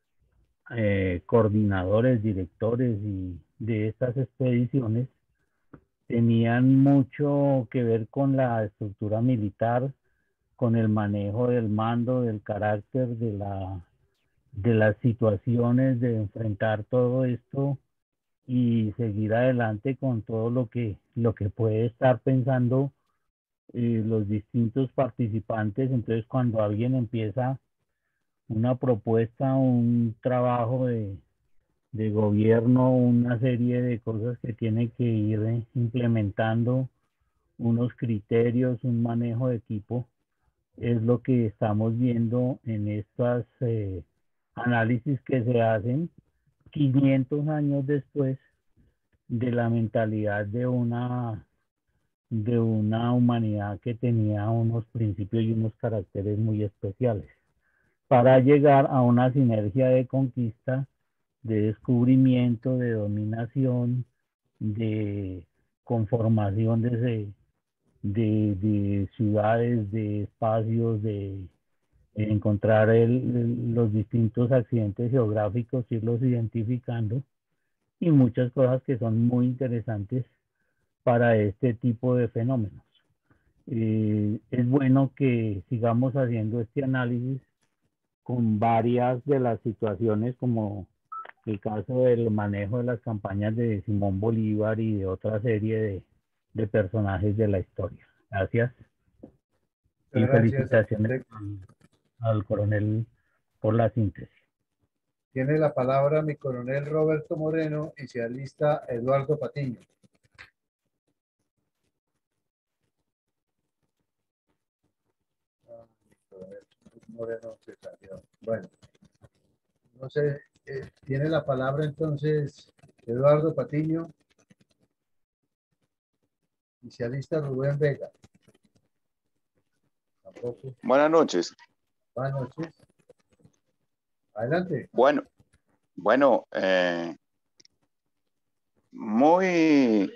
eh, coordinadores, directores y de estas expediciones tenían mucho que ver con la estructura militar, con el manejo del mando, del carácter, de, la, de las situaciones, de enfrentar todo esto y seguir adelante con todo lo que, lo que puede estar pensando eh, los distintos participantes. Entonces, cuando alguien empieza una propuesta, un trabajo de, de gobierno, una serie de cosas que tiene que ir implementando, unos criterios, un manejo de equipo, es lo que estamos viendo en estas eh, análisis que se hacen quinientos años después de la mentalidad de una, de una humanidad que tenía unos principios y unos caracteres muy especiales, para llegar a una sinergia de conquista, de descubrimiento, de dominación de conformación de, de, de ciudades, de espacios, de, de encontrar el, el, los distintos accidentes geográficos, irlos identificando, y muchas cosas que son muy interesantes para este tipo de fenómenos. Eh, es bueno que sigamos haciendo este análisis con varias de las situaciones, como el caso del manejo de las campañas de Simón Bolívar y de otra serie de, de personajes de la historia. Gracias. Y Gracias, felicitaciones al, al coronel por la síntesis. Tiene la palabra mi coronel Roberto Moreno y se alista Eduardo Patiño. Moreno se salió. Bueno, no sé, eh, tiene la palabra entonces Eduardo Patiño y se alista Rubén Vega. Tampoco. Buenas noches. Buenas noches. Adelante. Bueno, bueno, eh, muy,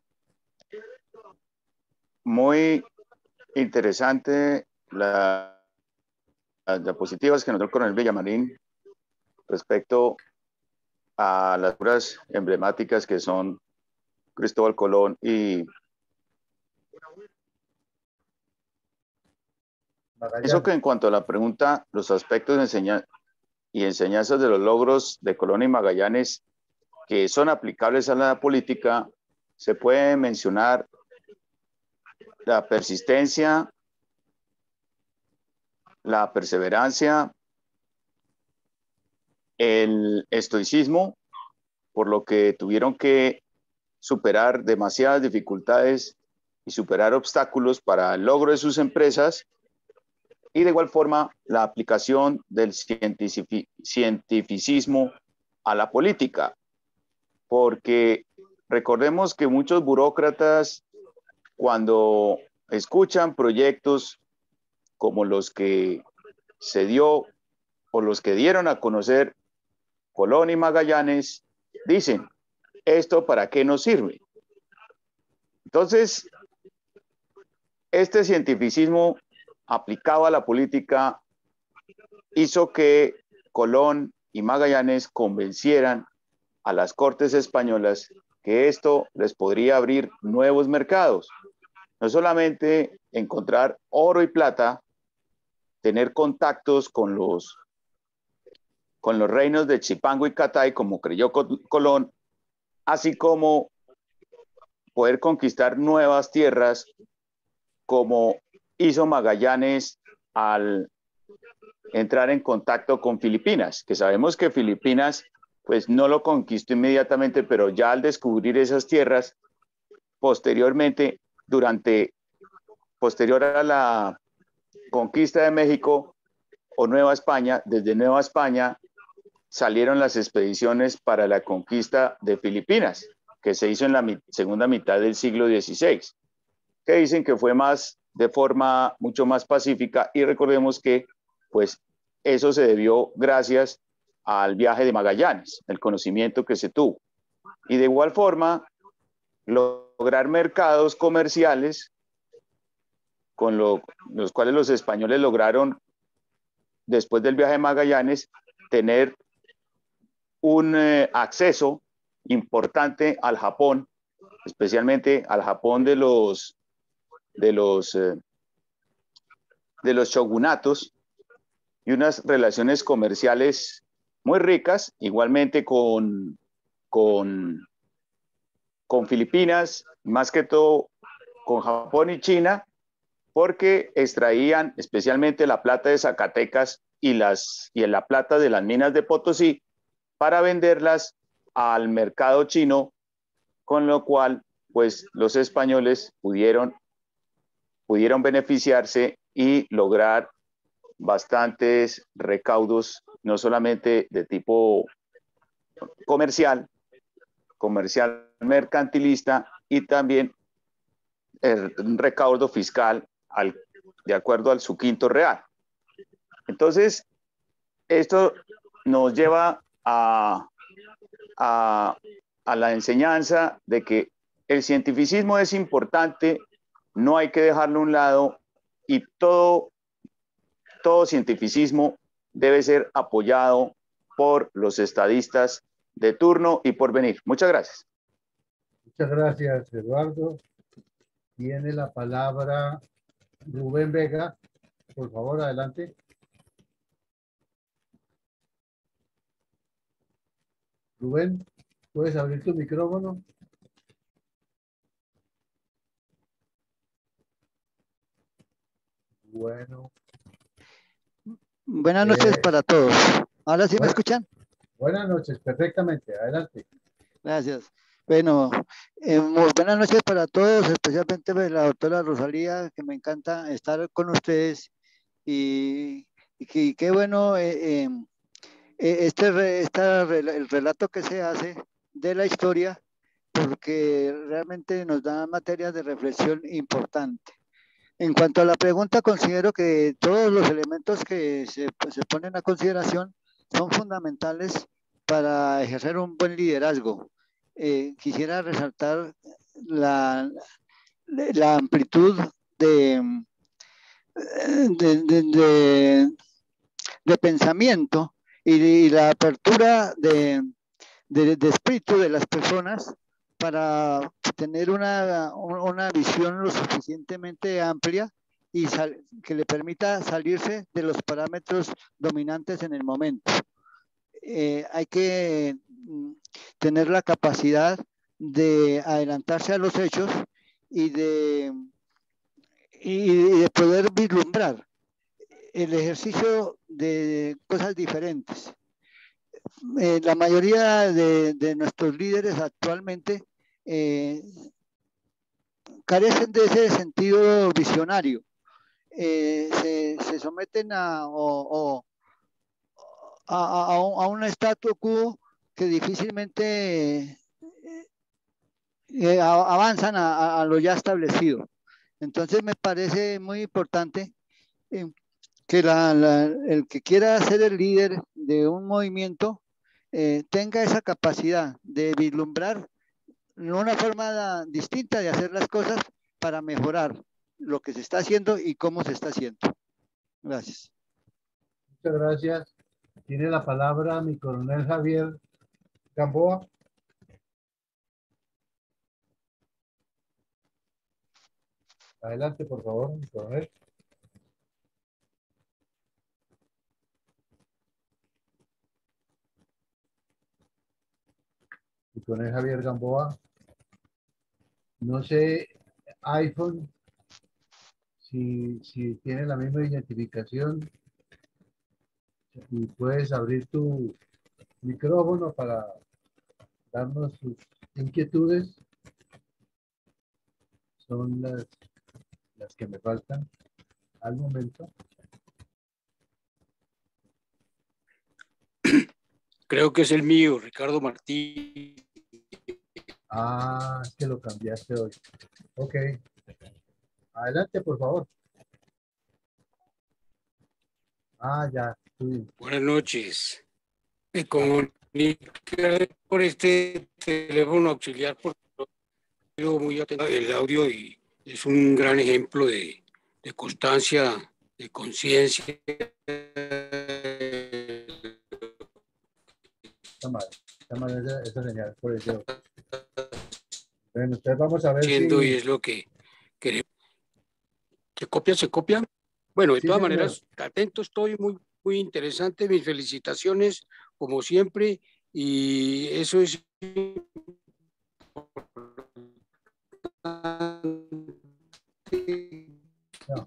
muy interesante la, las diapositivas que nos dio el coronel Villamarín respecto a las figuras emblemáticas que son Cristóbal Colón y eso, que en cuanto a la pregunta, los aspectos de enseñanza y enseñanzas de los logros de Colón y Magallanes que son aplicables a la política, se puede mencionar la persistencia, la perseverancia, el estoicismo, por lo que tuvieron que superar demasiadas dificultades y superar obstáculos para el logro de sus empresas, y de igual forma la aplicación del cientificismo a la política, porque recordemos que muchos burócratas, cuando escuchan proyectos como los que se dio o los que dieron a conocer Colón y Magallanes, dicen, ¿esto para qué nos sirve? Entonces, este cientificismo aplicado a la política hizo que Colón y Magallanes convencieran a las cortes españolas que esto les podría abrir nuevos mercados. No solamente encontrar oro y plata, tener contactos con los, con los reinos de Chipango y Catay, como creyó Colón, así como poder conquistar nuevas tierras, como hizo Magallanes al entrar en contacto con Filipinas, que sabemos que Filipinas pues no lo conquistó inmediatamente, pero ya al descubrir esas tierras, posteriormente, durante, posterior a la conquista de México o Nueva España, desde Nueva España salieron las expediciones para la conquista de Filipinas, que se hizo en la mi- segunda mitad del siglo dieciséis, que dicen que fue más de forma mucho más pacífica, y recordemos que pues eso se debió gracias al viaje de Magallanes, el conocimiento que se tuvo. Y de igual forma, lograr mercados comerciales con lo, los cuales los españoles lograron, después del viaje de Magallanes, tener un eh, acceso importante al Japón, especialmente al Japón de los de los, eh, de los shogunatos, y unas relaciones comerciales muy ricas, igualmente con, con, con Filipinas, más que todo con Japón y China, porque extraían especialmente la plata de Zacatecas y, las, y la plata de las minas de Potosí para venderlas al mercado chino, con lo cual pues los españoles pudieron pudieron beneficiarse y lograr bastantes recaudos, no solamente de tipo comercial, comercial mercantilista, y también el recaudo fiscal al, de acuerdo al su quinto real. Entonces, esto nos lleva a, a a la enseñanza de que el cientificismo es importante, no hay que dejarlo a un lado y todo, todo cientificismo debe ser apoyado por los estadistas de turno y por venir. Muchas gracias. Muchas gracias, Eduardo. Tiene la palabra Rubén Vega. Por favor, adelante. Rubén, ¿puedes abrir tu micrófono? Bueno. Buenas noches Eh, para todos. ¿Ahora sí me bueno, escuchan? Buenas noches, perfectamente. Adelante. Gracias. Bueno, eh, muy buenas noches para todos, especialmente para la doctora Rosalía, que me encanta estar con ustedes. Y, y que- qué bueno eh, eh, eh, este, re- esta re- el relato que se hace de la historia, porque realmente nos da materias de reflexión importante. En cuanto a la pregunta, considero que todos los elementos que se, se ponen a consideración son fundamentales para ejercer un buen liderazgo. Eh, quisiera resaltar la, la amplitud de, de, de, de, de pensamiento y, y, la apertura de, de, de espíritu de las personas para tener una, una visión lo suficientemente amplia y sal, que le permita salirse de los parámetros dominantes en el momento. Eh, hay que tener la capacidad de adelantarse a los hechos y de, y de poder vislumbrar el ejercicio de cosas diferentes. Eh, la mayoría de, de nuestros líderes actualmente eh, carecen de ese sentido visionario. Eh, se, se, someten a, o, o, a, a, a un statu quo que difícilmente eh, avanzan a, a lo ya establecido. Entonces me parece muy importante eh, que la, la, el que quiera ser el líder de un movimiento eh, tenga esa capacidad de vislumbrar una forma distinta de hacer las cosas para mejorar lo que se está haciendo y cómo se está haciendo. Gracias. Muchas gracias. Tiene la palabra mi coronel Javier Gamboa. Adelante, por favor, mi coronel. Mi coronel Javier Gamboa. No sé, iPhone, si, si tiene la misma identificación y puedes abrir tu micrófono para darnos sus inquietudes. Son las, las que me faltan al momento. Creo que es el mío, Ricardo Martí. Ah, es que lo cambiaste hoy. Ok. Adelante, por favor. Ah, ya. Sí. Buenas noches. Me comuniqué por este teléfono auxiliar porque no muy atento el audio y es un gran ejemplo de, de constancia, de conciencia. Está mal, está mal esa, esa señal por eso. Bueno, entonces vamos a ver si... Y es lo que queremos. ¿Se copia? ¿Se copia? Bueno, de sí, todas señor. maneras, atento estoy, muy, muy interesante. Mis felicitaciones, como siempre, y eso es... No.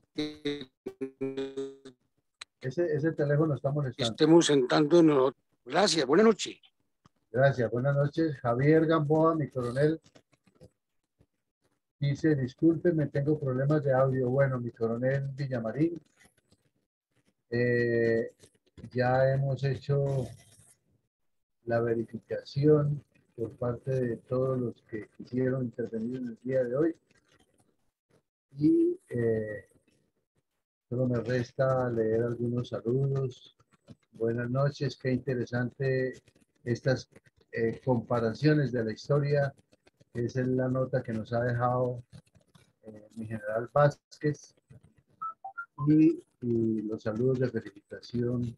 Ese, ese teléfono está molestando. Estemos sentándonos. Gracias, buenas noches. Gracias, buenas noches. Javier Gamboa, mi coronel, dice, discúlpeme, tengo problemas de audio. Bueno, mi coronel Villamarín, eh, ya hemos hecho la verificación por parte de todos los que quisieron intervenir en el día de hoy. Y eh, solo me resta leer algunos saludos. Buenas noches, qué interesante estas eh, comparaciones de la historia. Esa es la nota que nos ha dejado eh, mi general Vázquez, y, y los saludos de felicitación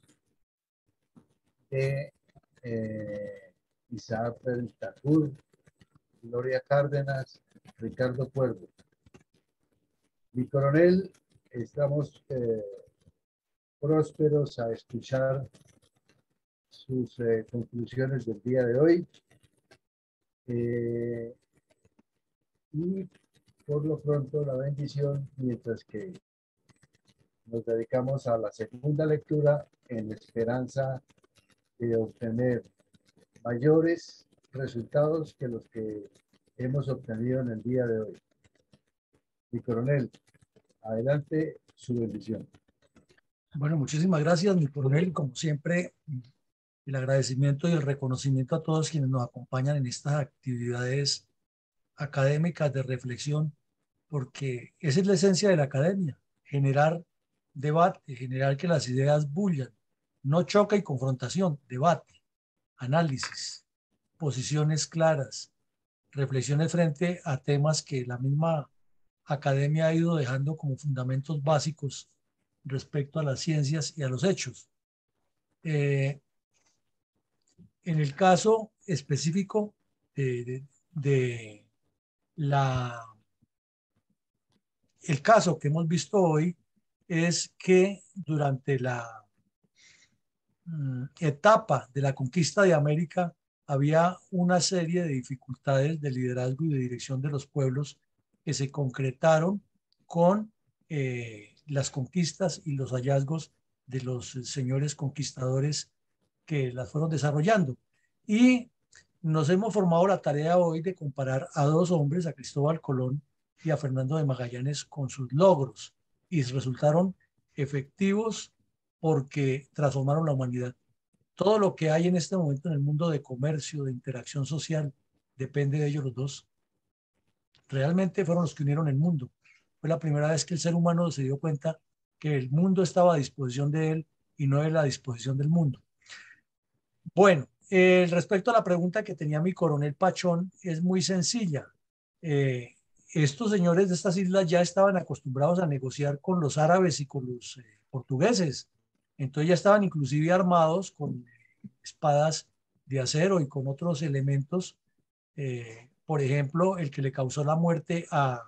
de eh, Isaac Betancourt, Gloria Cárdenas, Ricardo Cuervo. Mi coronel, estamos eh, prósperos a escuchar sus eh, conclusiones del día de hoy. Eh, y por lo pronto la bendición, mientras que nos dedicamos a la segunda lectura en esperanza de obtener mayores resultados que los que hemos obtenido en el día de hoy. Mi coronel, adelante, su bendición. Bueno, muchísimas gracias, mi coronel. Como siempre, el agradecimiento y el reconocimiento a todos quienes nos acompañan en estas actividades académicas de reflexión, porque esa es la esencia de la academia, generar debate, generar que las ideas bullan, no choca y confrontación, debate, análisis, posiciones claras, reflexiones frente a temas que la misma academia ha ido dejando como fundamentos básicos respecto a las ciencias y a los hechos. Eh, en el caso específico de, de, de la, el caso que hemos visto hoy es que durante la mm, etapa de la conquista de América había una serie de dificultades de liderazgo y de dirección de los pueblos que se concretaron con eh, las conquistas y los hallazgos de los señores conquistadores que las fueron desarrollando. Y nos hemos formado la tarea hoy de comparar a dos hombres, a Cristóbal Colón y a Fernando de Magallanes, con sus logros, y resultaron efectivos porque transformaron la humanidad. Todo lo que hay en este momento en el mundo de comercio, de interacción social, depende de ellos los dos. Realmente fueron los que unieron el mundo. Fue la primera vez que el ser humano se dio cuenta que el mundo estaba a disposición de él y no él a disposición del mundo. Bueno, eh, respecto a la pregunta que tenía mi coronel Pachón, es muy sencilla. Eh, estos señores de estas islas ya estaban acostumbrados a negociar con los árabes y con los eh, portugueses. Entonces ya estaban inclusive armados con espadas de acero y con otros elementos. Eh, por ejemplo, el que le causó la muerte a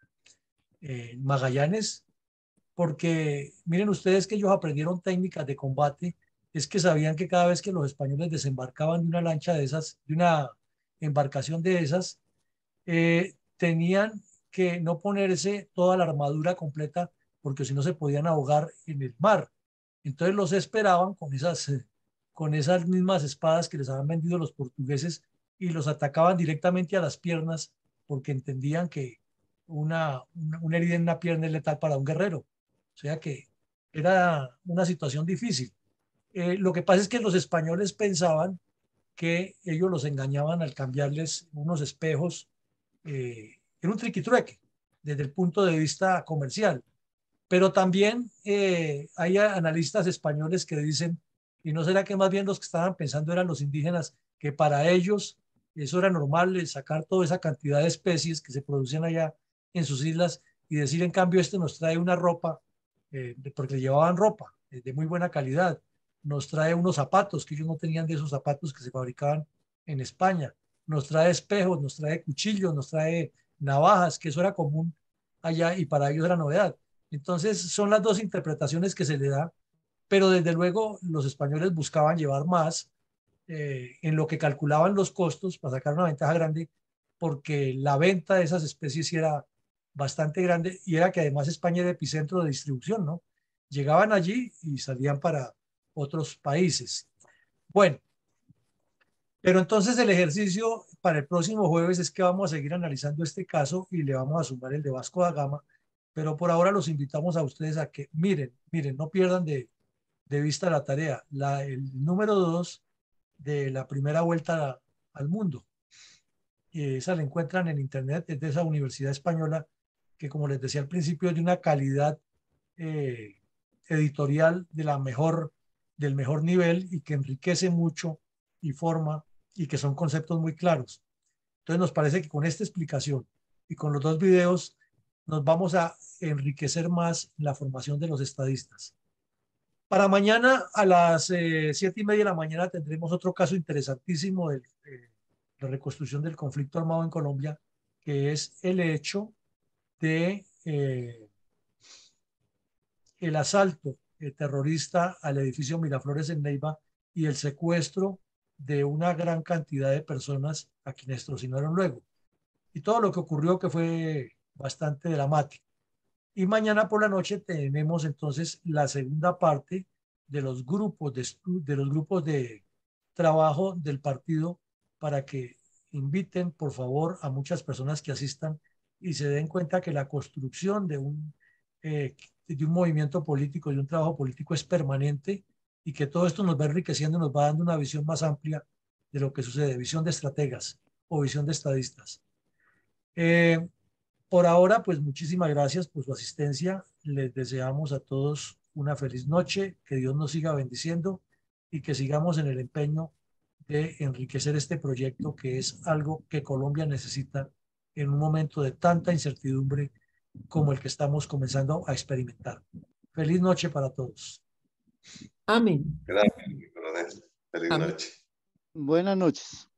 eh, Magallanes, porque miren ustedes que ellos aprendieron técnicas de combate, es que sabían que cada vez que los españoles desembarcaban de una lancha de esas, de una embarcación de esas, eh, tenían que no ponerse toda la armadura completa porque si no se podían ahogar en el mar. Entonces los esperaban con esas, eh, con esas mismas espadas que les habían vendido los portugueses y los atacaban directamente a las piernas porque entendían que una, una, una herida en una pierna es letal para un guerrero. O sea que era una situación difícil. Eh, lo que pasa es que los españoles pensaban que ellos los engañaban al cambiarles unos espejos. Eh, era un triquitrueque desde el punto de vista comercial. Pero también eh, hay analistas españoles que dicen, ¿y no será que más bien los que estaban pensando eran los indígenas, que para ellos eso era normal, sacar toda esa cantidad de especies que se producían allá en sus islas y decir, en cambio, este nos trae una ropa, eh, porque llevaban ropa eh, de muy buena calidad, nos trae unos zapatos, que ellos no tenían de esos zapatos que se fabricaban en España, nos trae espejos, nos trae cuchillos, nos trae navajas, que eso era común allá y para ellos era novedad. Entonces son las dos interpretaciones que se le da, pero desde luego los españoles buscaban llevar más eh, en lo que calculaban los costos para sacar una ventaja grande, porque la venta de esas especies era bastante grande y era que además España era epicentro de distribución, ¿no? Llegaban allí y salían para otros países. Bueno, pero entonces el ejercicio para el próximo jueves es que vamos a seguir analizando este caso y le vamos a sumar el de Vasco da Gama, pero por ahora los invitamos a ustedes a que miren, miren, no pierdan de, de vista la tarea, la, el número dos de la primera vuelta a, al mundo. Y esa la encuentran en internet, es de esa universidad española que, como les decía al principio, es de una calidad eh, editorial de la mejor, del mejor nivel y que enriquece mucho y forma y que son conceptos muy claros. Entonces nos parece que con esta explicación y con los dos videos nos vamos a enriquecer más en la formación de los estadistas. Para mañana a las eh, siete y media de la mañana tendremos otro caso interesantísimo de eh, la reconstrucción del conflicto armado en Colombia, que es el hecho de eh, el asalto eh, terrorista al edificio Miraflores en Neiva y el secuestro de una gran cantidad de personas a quienes extorsionaron luego. Y todo lo que ocurrió, que fue bastante dramático. Y mañana por la noche tenemos entonces la segunda parte de los grupos de, de los grupos de trabajo del partido, para que inviten por favor a muchas personas que asistan y se den cuenta que la construcción de un, eh, de un movimiento político, de un trabajo político es permanente, y que todo esto nos va enriqueciendo, nos va dando una visión más amplia de lo que sucede, visión de estrategas o visión de estadistas. Eh, por ahora, pues muchísimas gracias por su asistencia. Les deseamos a todos una feliz noche, que Dios nos siga bendiciendo y que sigamos en el empeño de enriquecer este proyecto, que es algo que Colombia necesita en un momento de tanta incertidumbre como el que estamos comenzando a experimentar. Feliz noche para todos. Amén. Gracias, coronel. Feliz Amén. noche. Buenas noches.